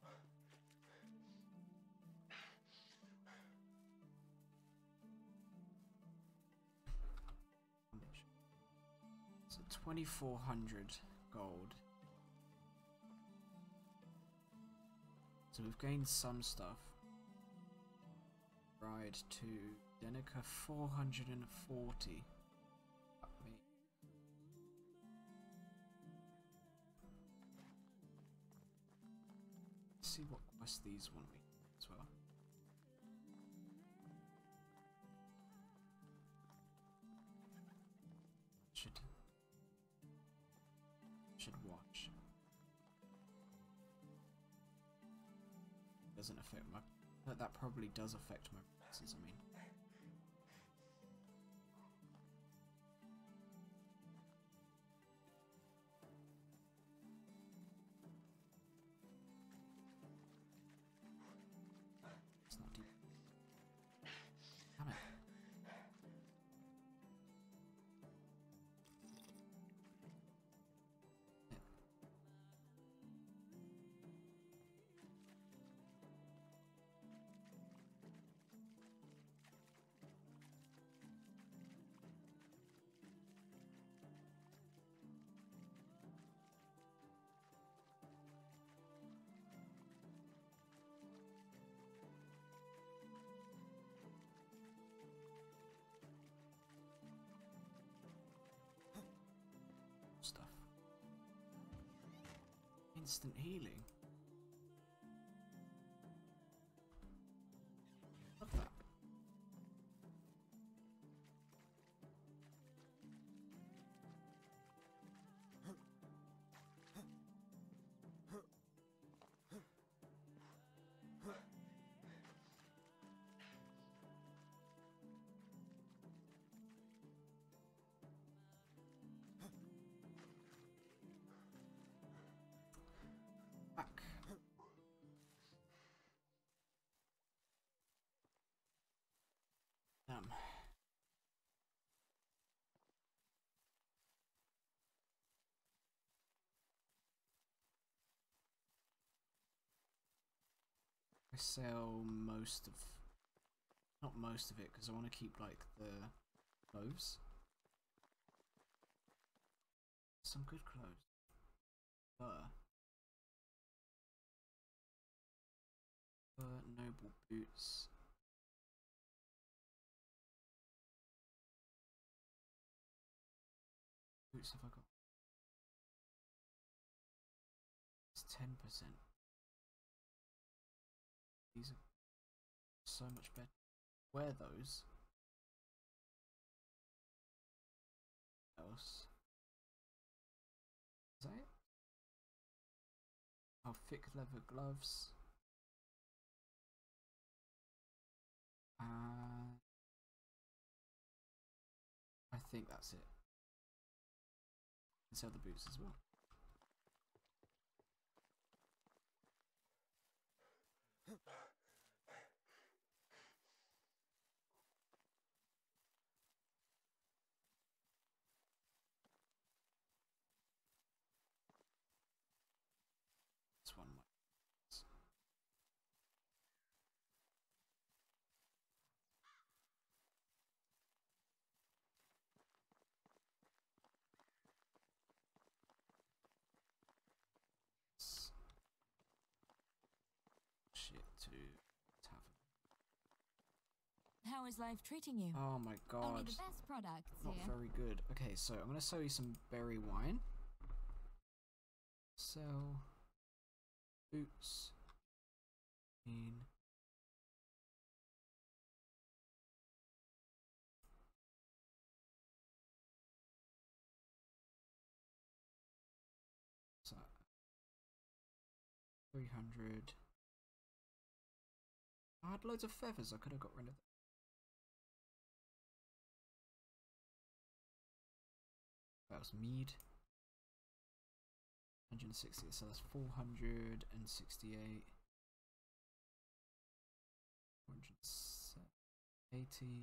So twenty-four hundred gold. So we've gained some stuff. Ride to Denica four hundred forty. Fuck me. Let's see what quest these want me as well. Should should watch. doesn't affect my... That, that probably does affect my reflexes, I mean. It's not deep. Damn it. Stuff. Instant healing. Love that. Back. Damn. I sell most of, not most of it, because I want to keep like the clothes. Some good clothes. Fur. Fur, noble boots. Boots have I got? It's ten percent. These are so much better. Wear those. What else? Is that it? Oh, thick leather gloves. Uh, I think that's it. And sell the boots as well. This one might. Shit to tavern. How is life treating you? Oh my god. Only the best products Not here. very good. Okay, so I'm gonna sell you some berry wine. Sell boots. In. So three hundred. I had loads of feathers. I could have got rid of them. That was mead. one hundred sixty, so that's four hundred sixty-eight. four hundred eighty.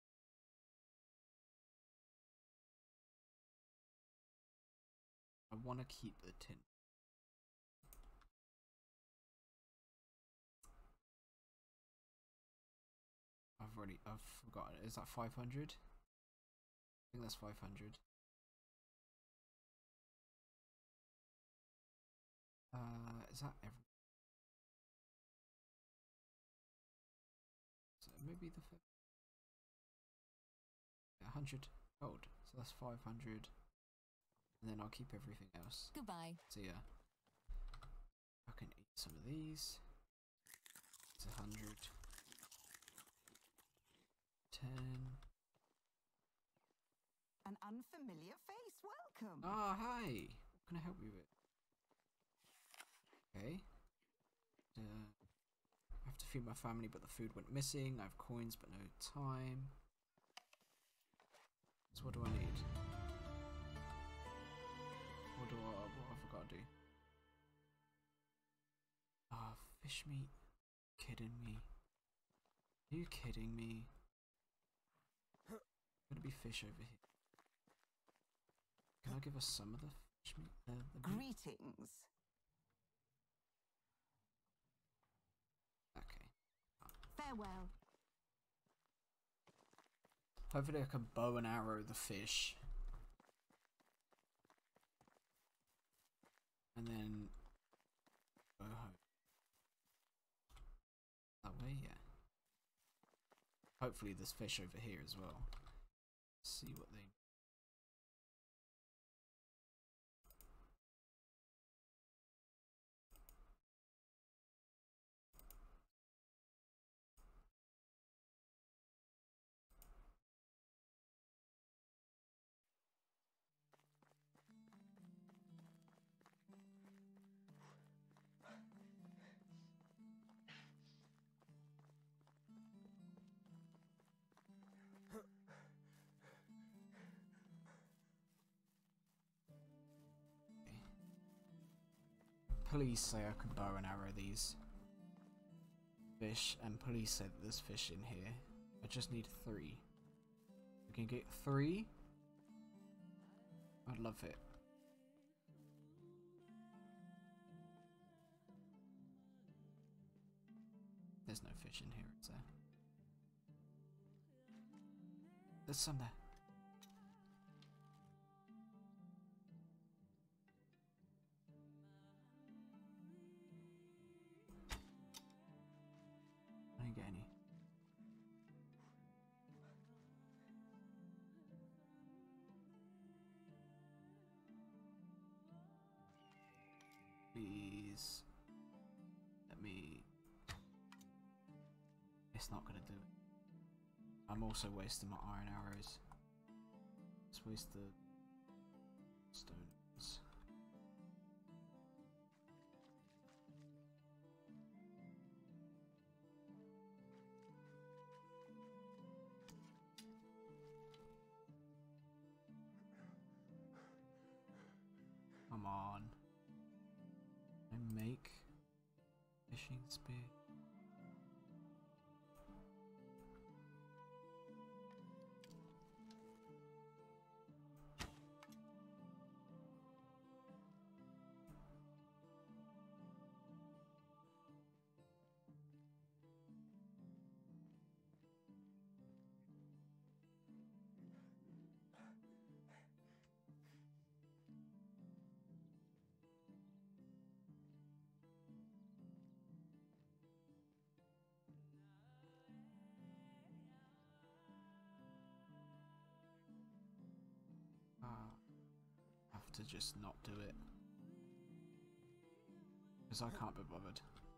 I want to keep the tin. I've already, I've forgotten. Is that five hundred? I think that's five hundred. Uh, is that every? So maybe the fifth. Yeah, one hundred gold. So that's five hundred. And then I'll keep everything else. Goodbye. So yeah. I can eat some of these. It's a hundred. Ten. An unfamiliar face, welcome. Ah, hi. What can I help you with? Okay. Uh, feed my family, but the food went missing. I have coins, but no time. So what do I need? What do I, what have I got to do? Ah, oh, fish meat. Kidding me? Are you kidding me? Gonna be fish over here. Can I give us some of the fish meat? Uh, the meat? Greetings. Okay. Farewell. Hopefully I can bow and arrow the fish. And then go home. That way, yeah. Hopefully there's fish over here as well. See what they... Please say I can bow and arrow these fish, and please say that there's fish in here. I just need three. We can get three? I'd love it. There's no fish in here, is there? There's some there. I didn't get any. Please let me. It's not gonna do it. I'm also wasting my iron arrows. Let's waste the stones. Come on. I make fishing spear. Have to just not do it because I can't be bothered.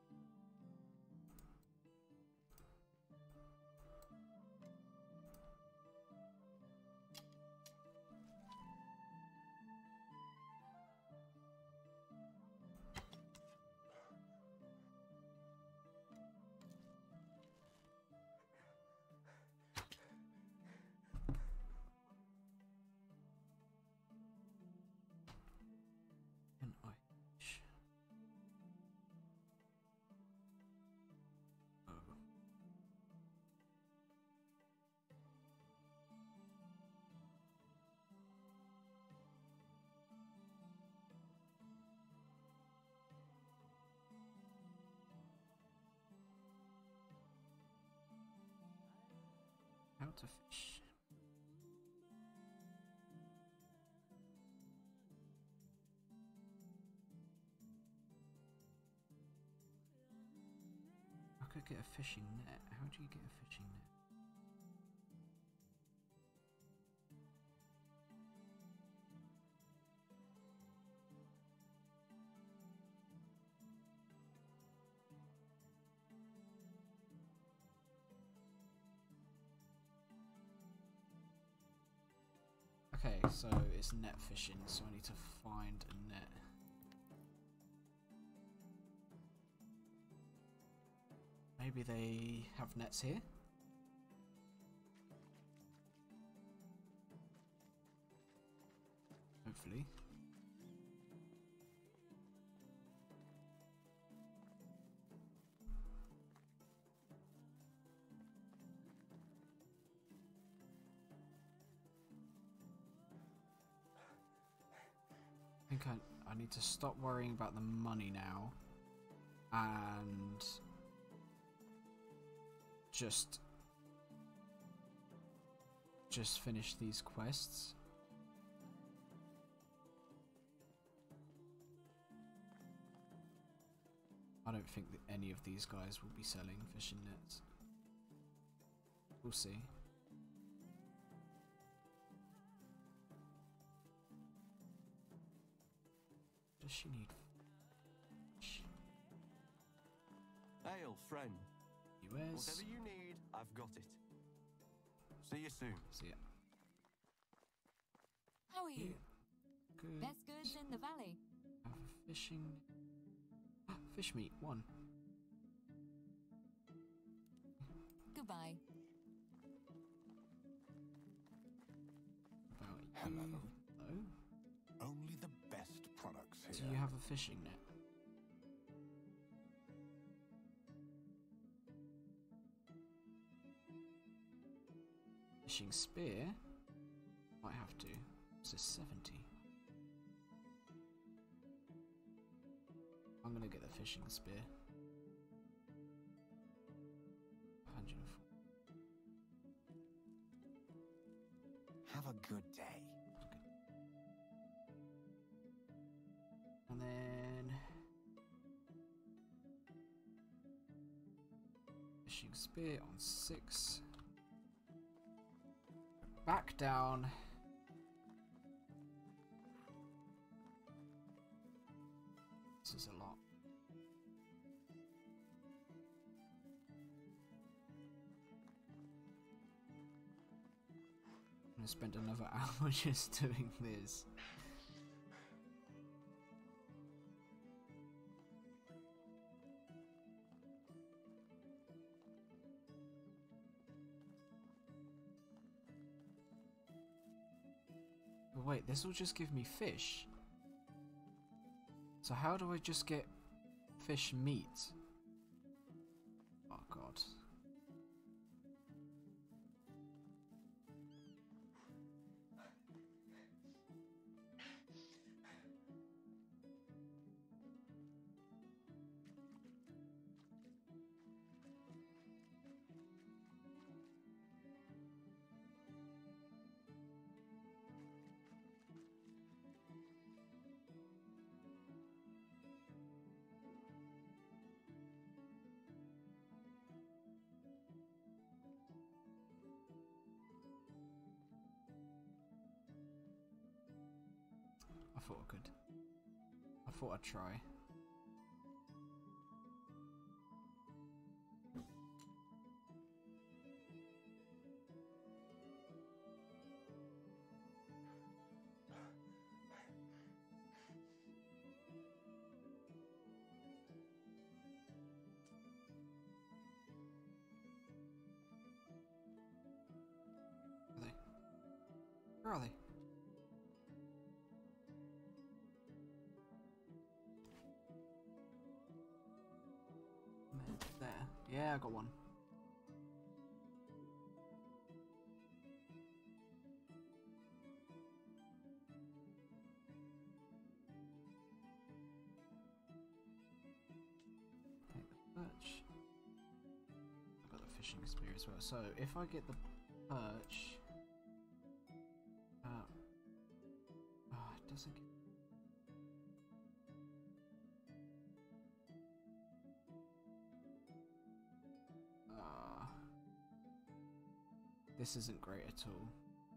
How to fish. I could get a fishing net. How do you get a fishing net? Okay, so it's net fishing, so I need to find a net. Maybe they have nets here? Hopefully. I think I, I need to stop worrying about the money now and just just finish these quests. I don't think that any of these guys will be selling fishing nets. We'll see. Does she need fish? Hail, friend. U S. Whatever you need, I've got it. See you soon. See ya. How are you? Good. Best goods in the valley. Have a fishing. Fish meat, one. Goodbye. About Hello. you. Hello. Only the best products Do here. you have a fishing net? Fishing spear? Might have to. This is seventy. I'm gonna get the fishing spear. one hundred four. Have a good day. And then fishing spear on six. Back down. This is a lot. I'm gonna spend another hour just doing this. But wait, this will just give me fish. So how do I just get fish meat? Oh god. I thought I could. I thought I'd try. Are they? Where are they? There. Yeah, I got one. Take the perch. I've got the fishing spear as well. So if I get the perch, uh, oh, it doesn't. Get This isn't great at all.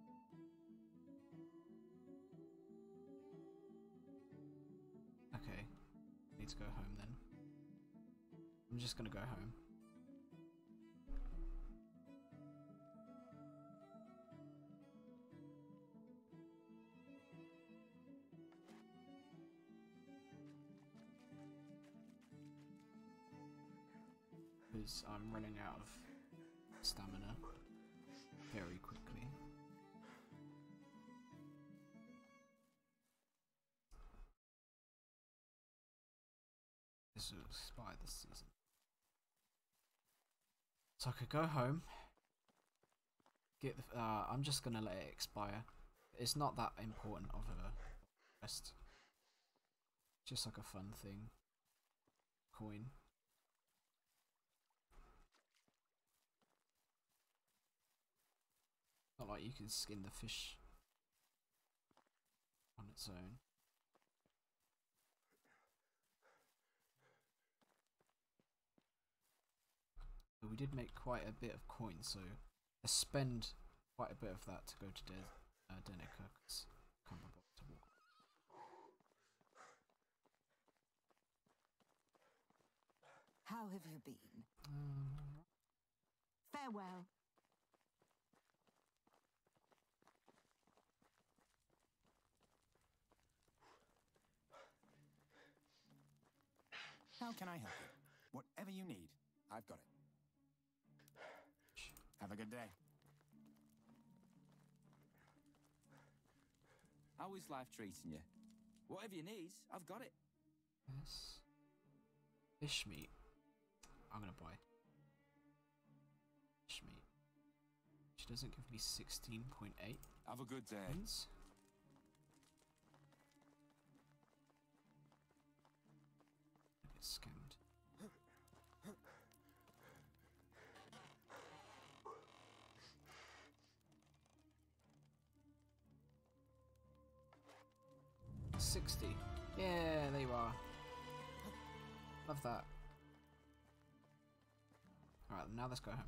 Okay, need to go home then. I'm just gonna go home. because I'm running out of stamina very quickly. This will expire this season. So I could go home. Get the, uh, I'm just gonna let it expire. It's not that important of a quest. Just like a fun thing. Coin. Not like you can skin the fish on its own. But we did make quite a bit of coins, so I spend quite a bit of that to go to De uh, Denica, because I can't remember what to walk. How have you been? Um, Farewell. How can I help you? Whatever you need, I've got it. Have a good day. How is life treating you? Whatever you need, I've got it. yes. Fish meat. I'm gonna buy fish meat. She doesn't give me sixteen point eight Have a good day. coins. I get scammed. Sixty. Yeah, there you are. Love that. Alright, now let's go home.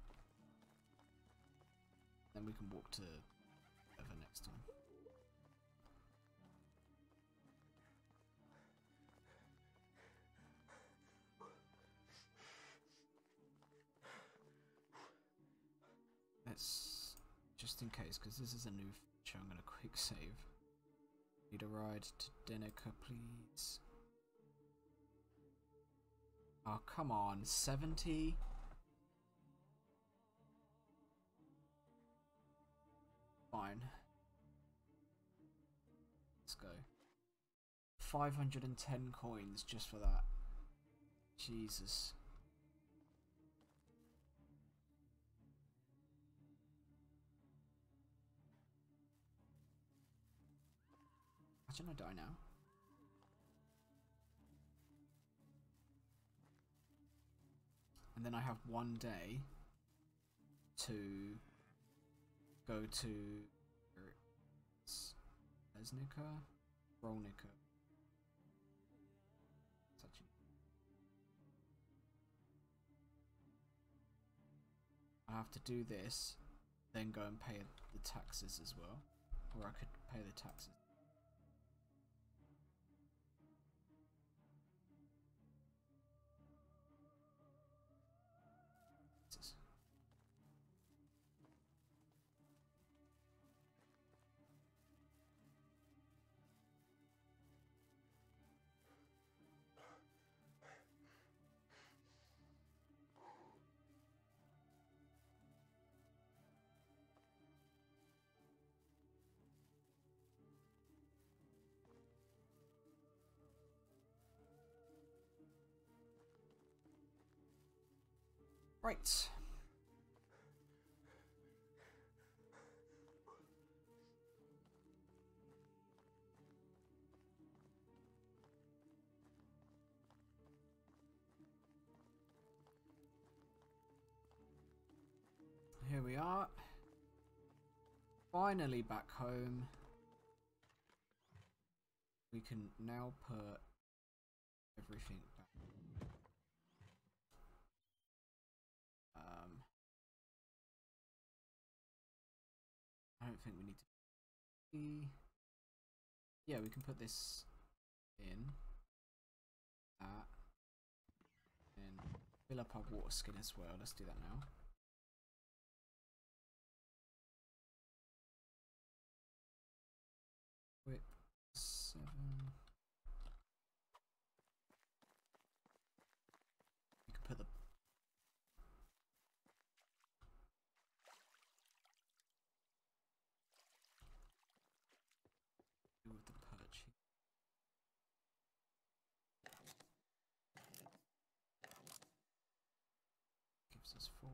Then we can walk to whatever next time. Let's, just in case, because this is a new feature, I'm gonna quick save. Need a ride to Denica, please. Oh, come on, seventy? Fine. Let's go. five hundred ten coins just for that. Jesus. Imagine I die now. And then I have one day to go to Lesnica, Rolnica. I have to do this, then go and pay the taxes as well, or I could pay the taxes. Right. Here we are. Finally back home. We can now put everything back. Um, I don't think we need to be. Yeah, we can put this in. That. And fill up our water skin as well. Let's do that now. Whip seven. We can put the This is four.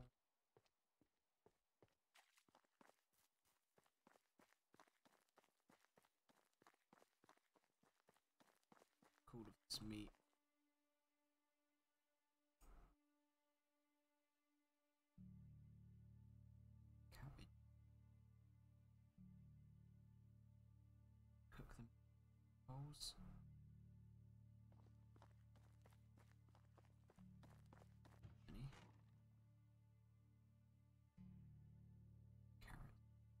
Cool of this meat. Cabbage. Cook them in bowls. Any? Carrot.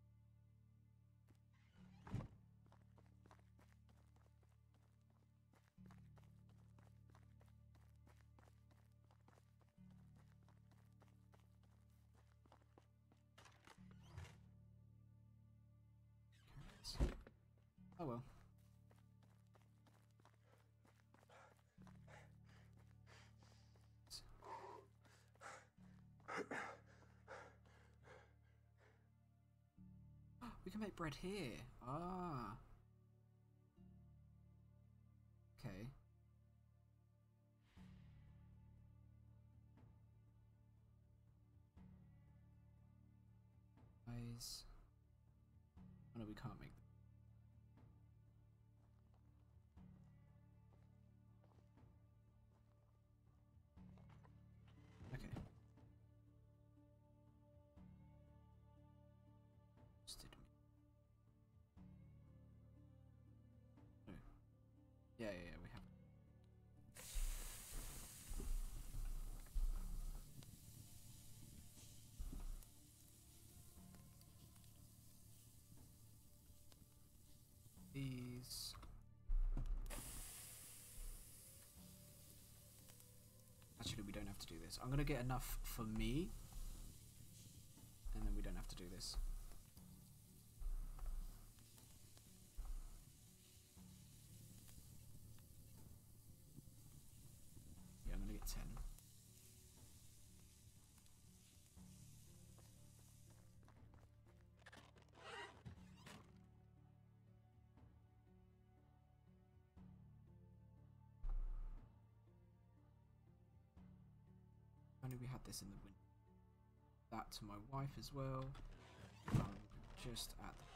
Carrots. Oh well. We can make bread here. Ah. Okay. Guys. Oh no, we can't make them. Okay. Roasted meat. No. Yeah, yeah, yeah, we have. These. Actually, we don't have to do this. I'm gonna get enough for me, and then we don't have to do this. Yeah, I'm gonna get ten. Only we had this in the winter. That to my wife as well. Um, just at the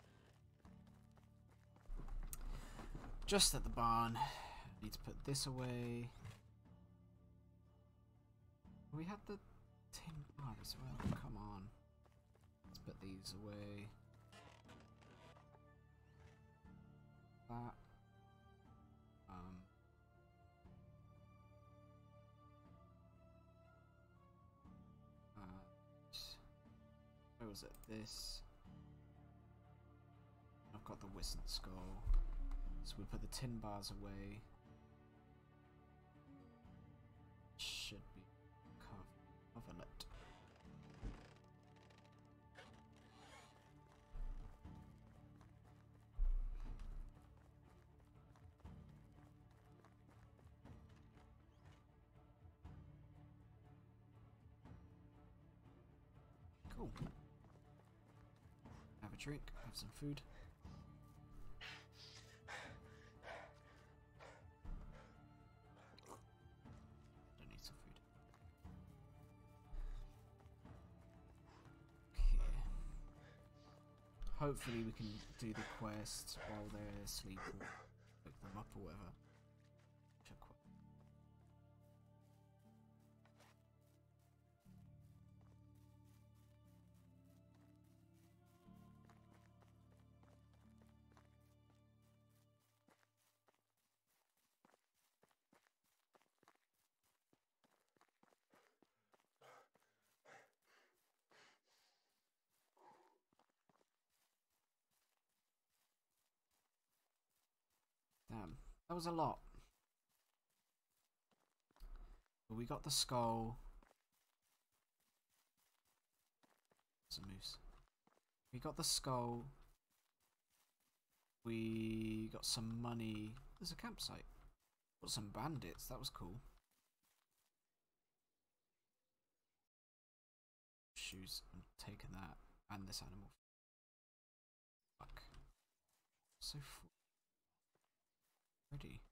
just at the barn. Need to put this away. We had the tin bar as well. Come on. Let's put these away. That. Um. Where was it? This. I've got the Wisent skull. So we put the tin bars away. Should be coverlet. Cool. Have a drink, have some food. Don't need some food. Okay. Hopefully we can do the quest while they're asleep or wake them up or whatever. Check what. Damn, that was a lot. But we got the skull. It's a moose. We got the skull. We got some money. There's a campsite. Got some bandits. That was cool. Shoes. I'm taking that. And this animal. Fuck. So full. Ready.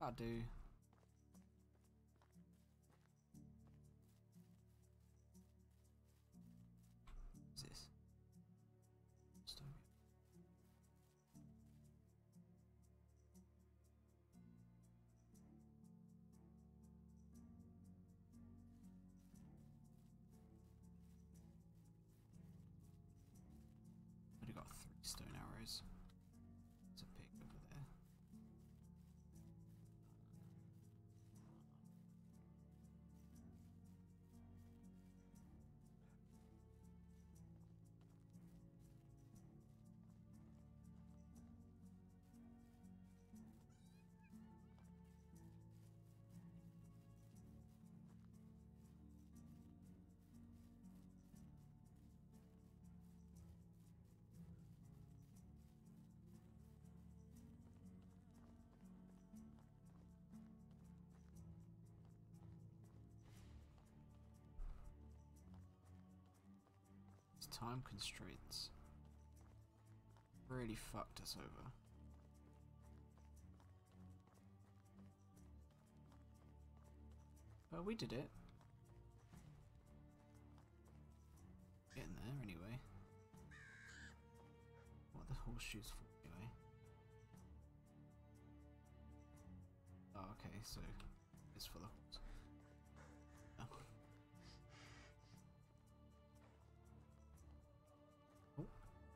I do. What's this? Stone. Already got three stone arrows. There's a pig over there. Time constraints really fucked us over. But we did it. Getting there anyway. What are the horseshoes for anyway? Oh, okay, so it's for the horse. Oh. Oh.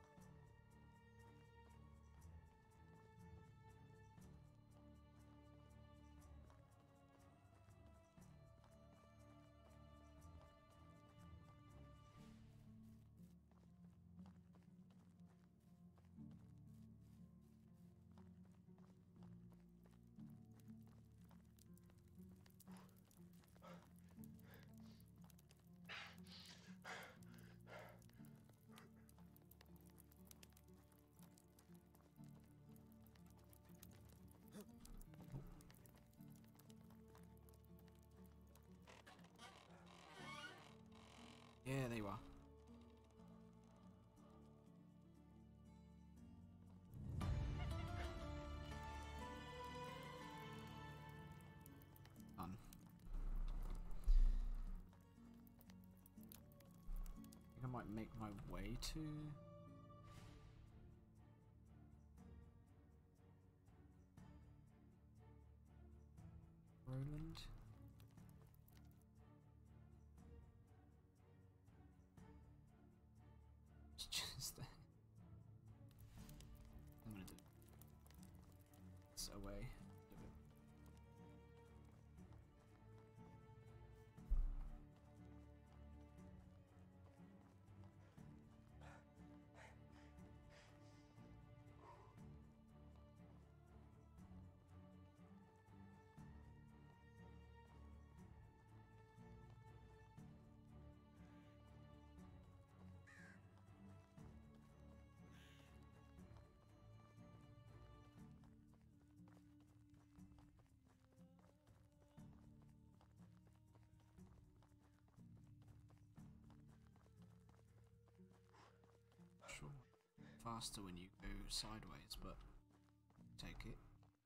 Yeah, they were. Done. I think I might make my way to Roland. Just there. I'm gonna do this away. Sure. Faster when you go sideways, but take it.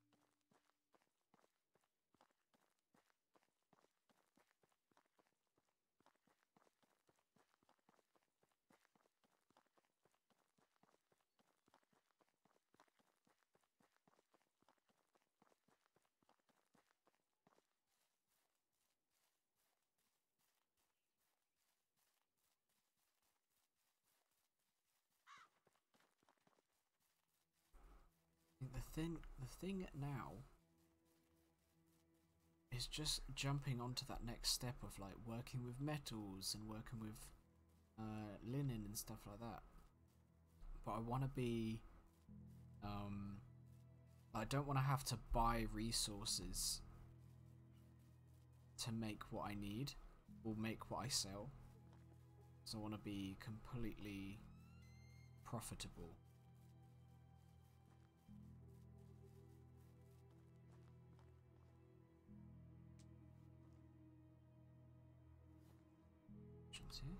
The thing, the thing now is just jumping onto that next step of like working with metals and working with uh, linen and stuff like that. But I want to be, um, I don't want to have to buy resources to make what I need or make what I sell. So I want to be completely profitable. Here.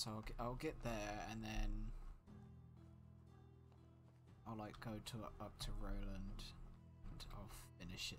So I'll get, I'll get there and then I'll like go to up to Roland and I'll finish it.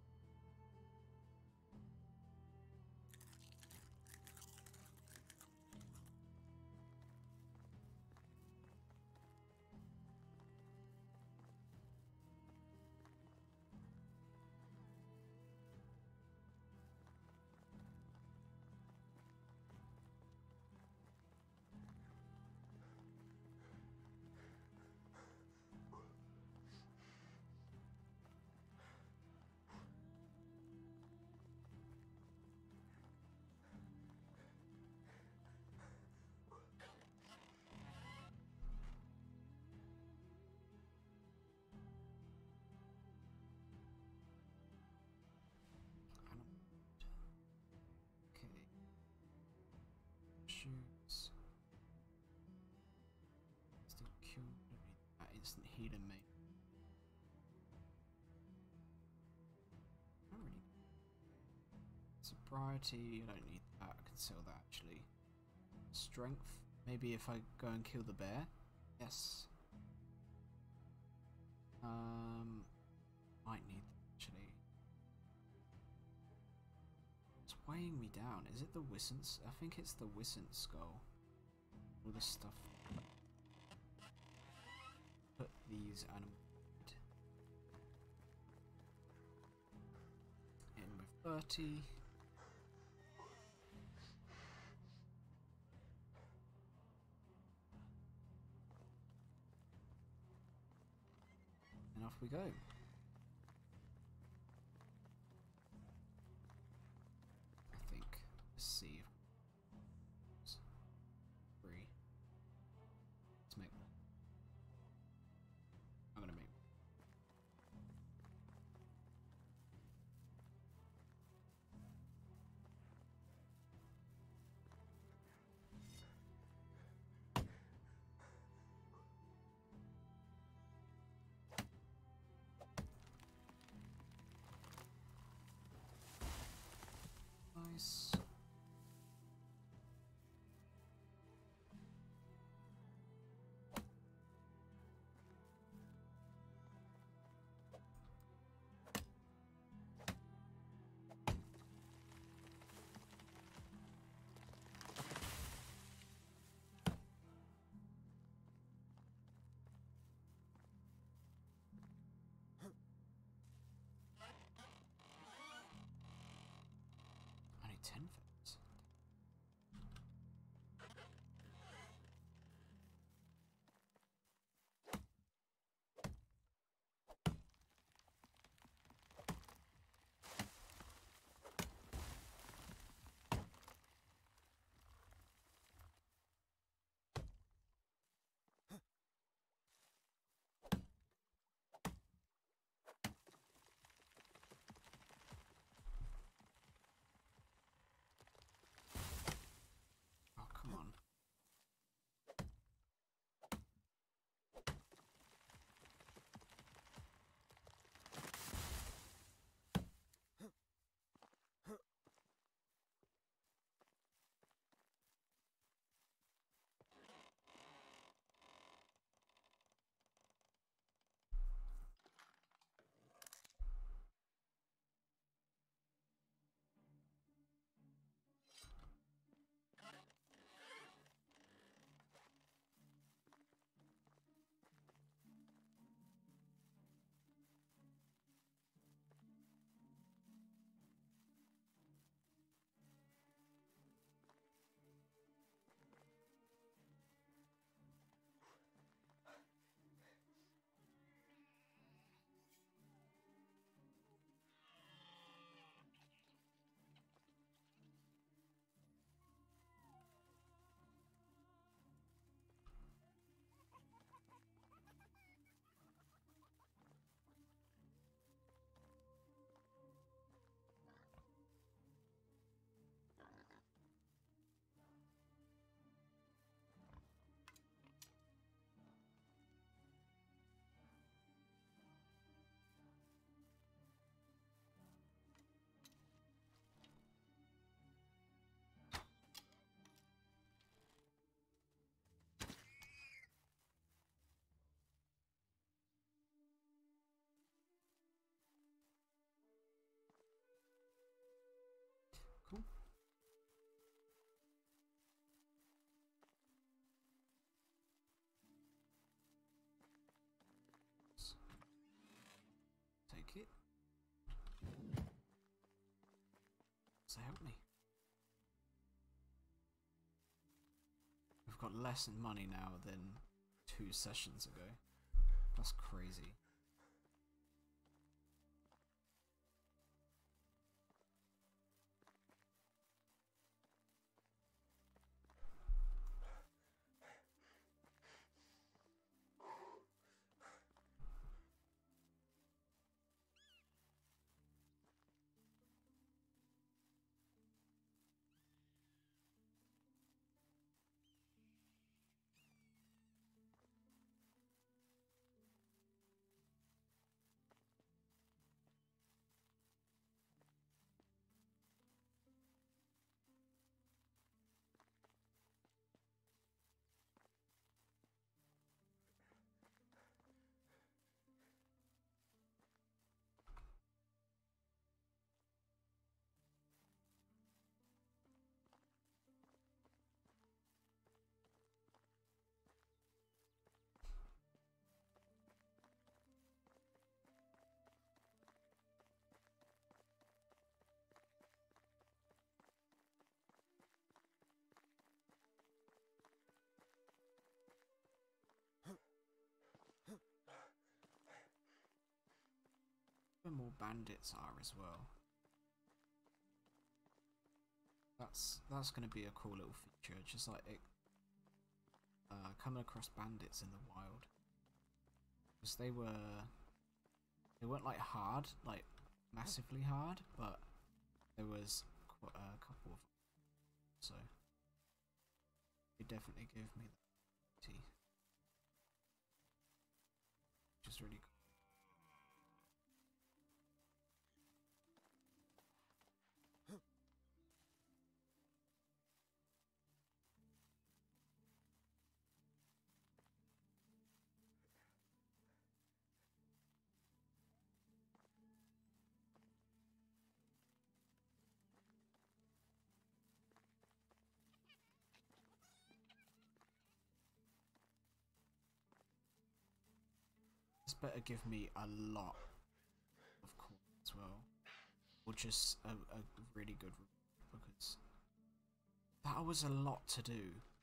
Shoes. Still cure. That instant healing, mate. I don't really. Sobriety, you don't need that. I can sell that actually. Strength. Maybe if I go and kill the bear. Yes. Um, might need that actually. It's weighing me down. Is it the Wisent? I think it's the Wisent skull. All this stuff. Put these animals in with thirty. And off we go. I think. Let's see. Three. Let's make one. I'm gonna make one. Nice. Only ten votes. So help me. We've got less in money now than two sessions ago. That's crazy. Where more bandits are as well. That's that's gonna be a cool little feature, just like it, uh, coming across bandits in the wild, because they were they weren't like hard, like massively hard, but there was quite a couple of them, so it definitely gave me the tea, which is really cool. This better give me a lot of coins as well, or just a, a really good route, because that was a lot to do.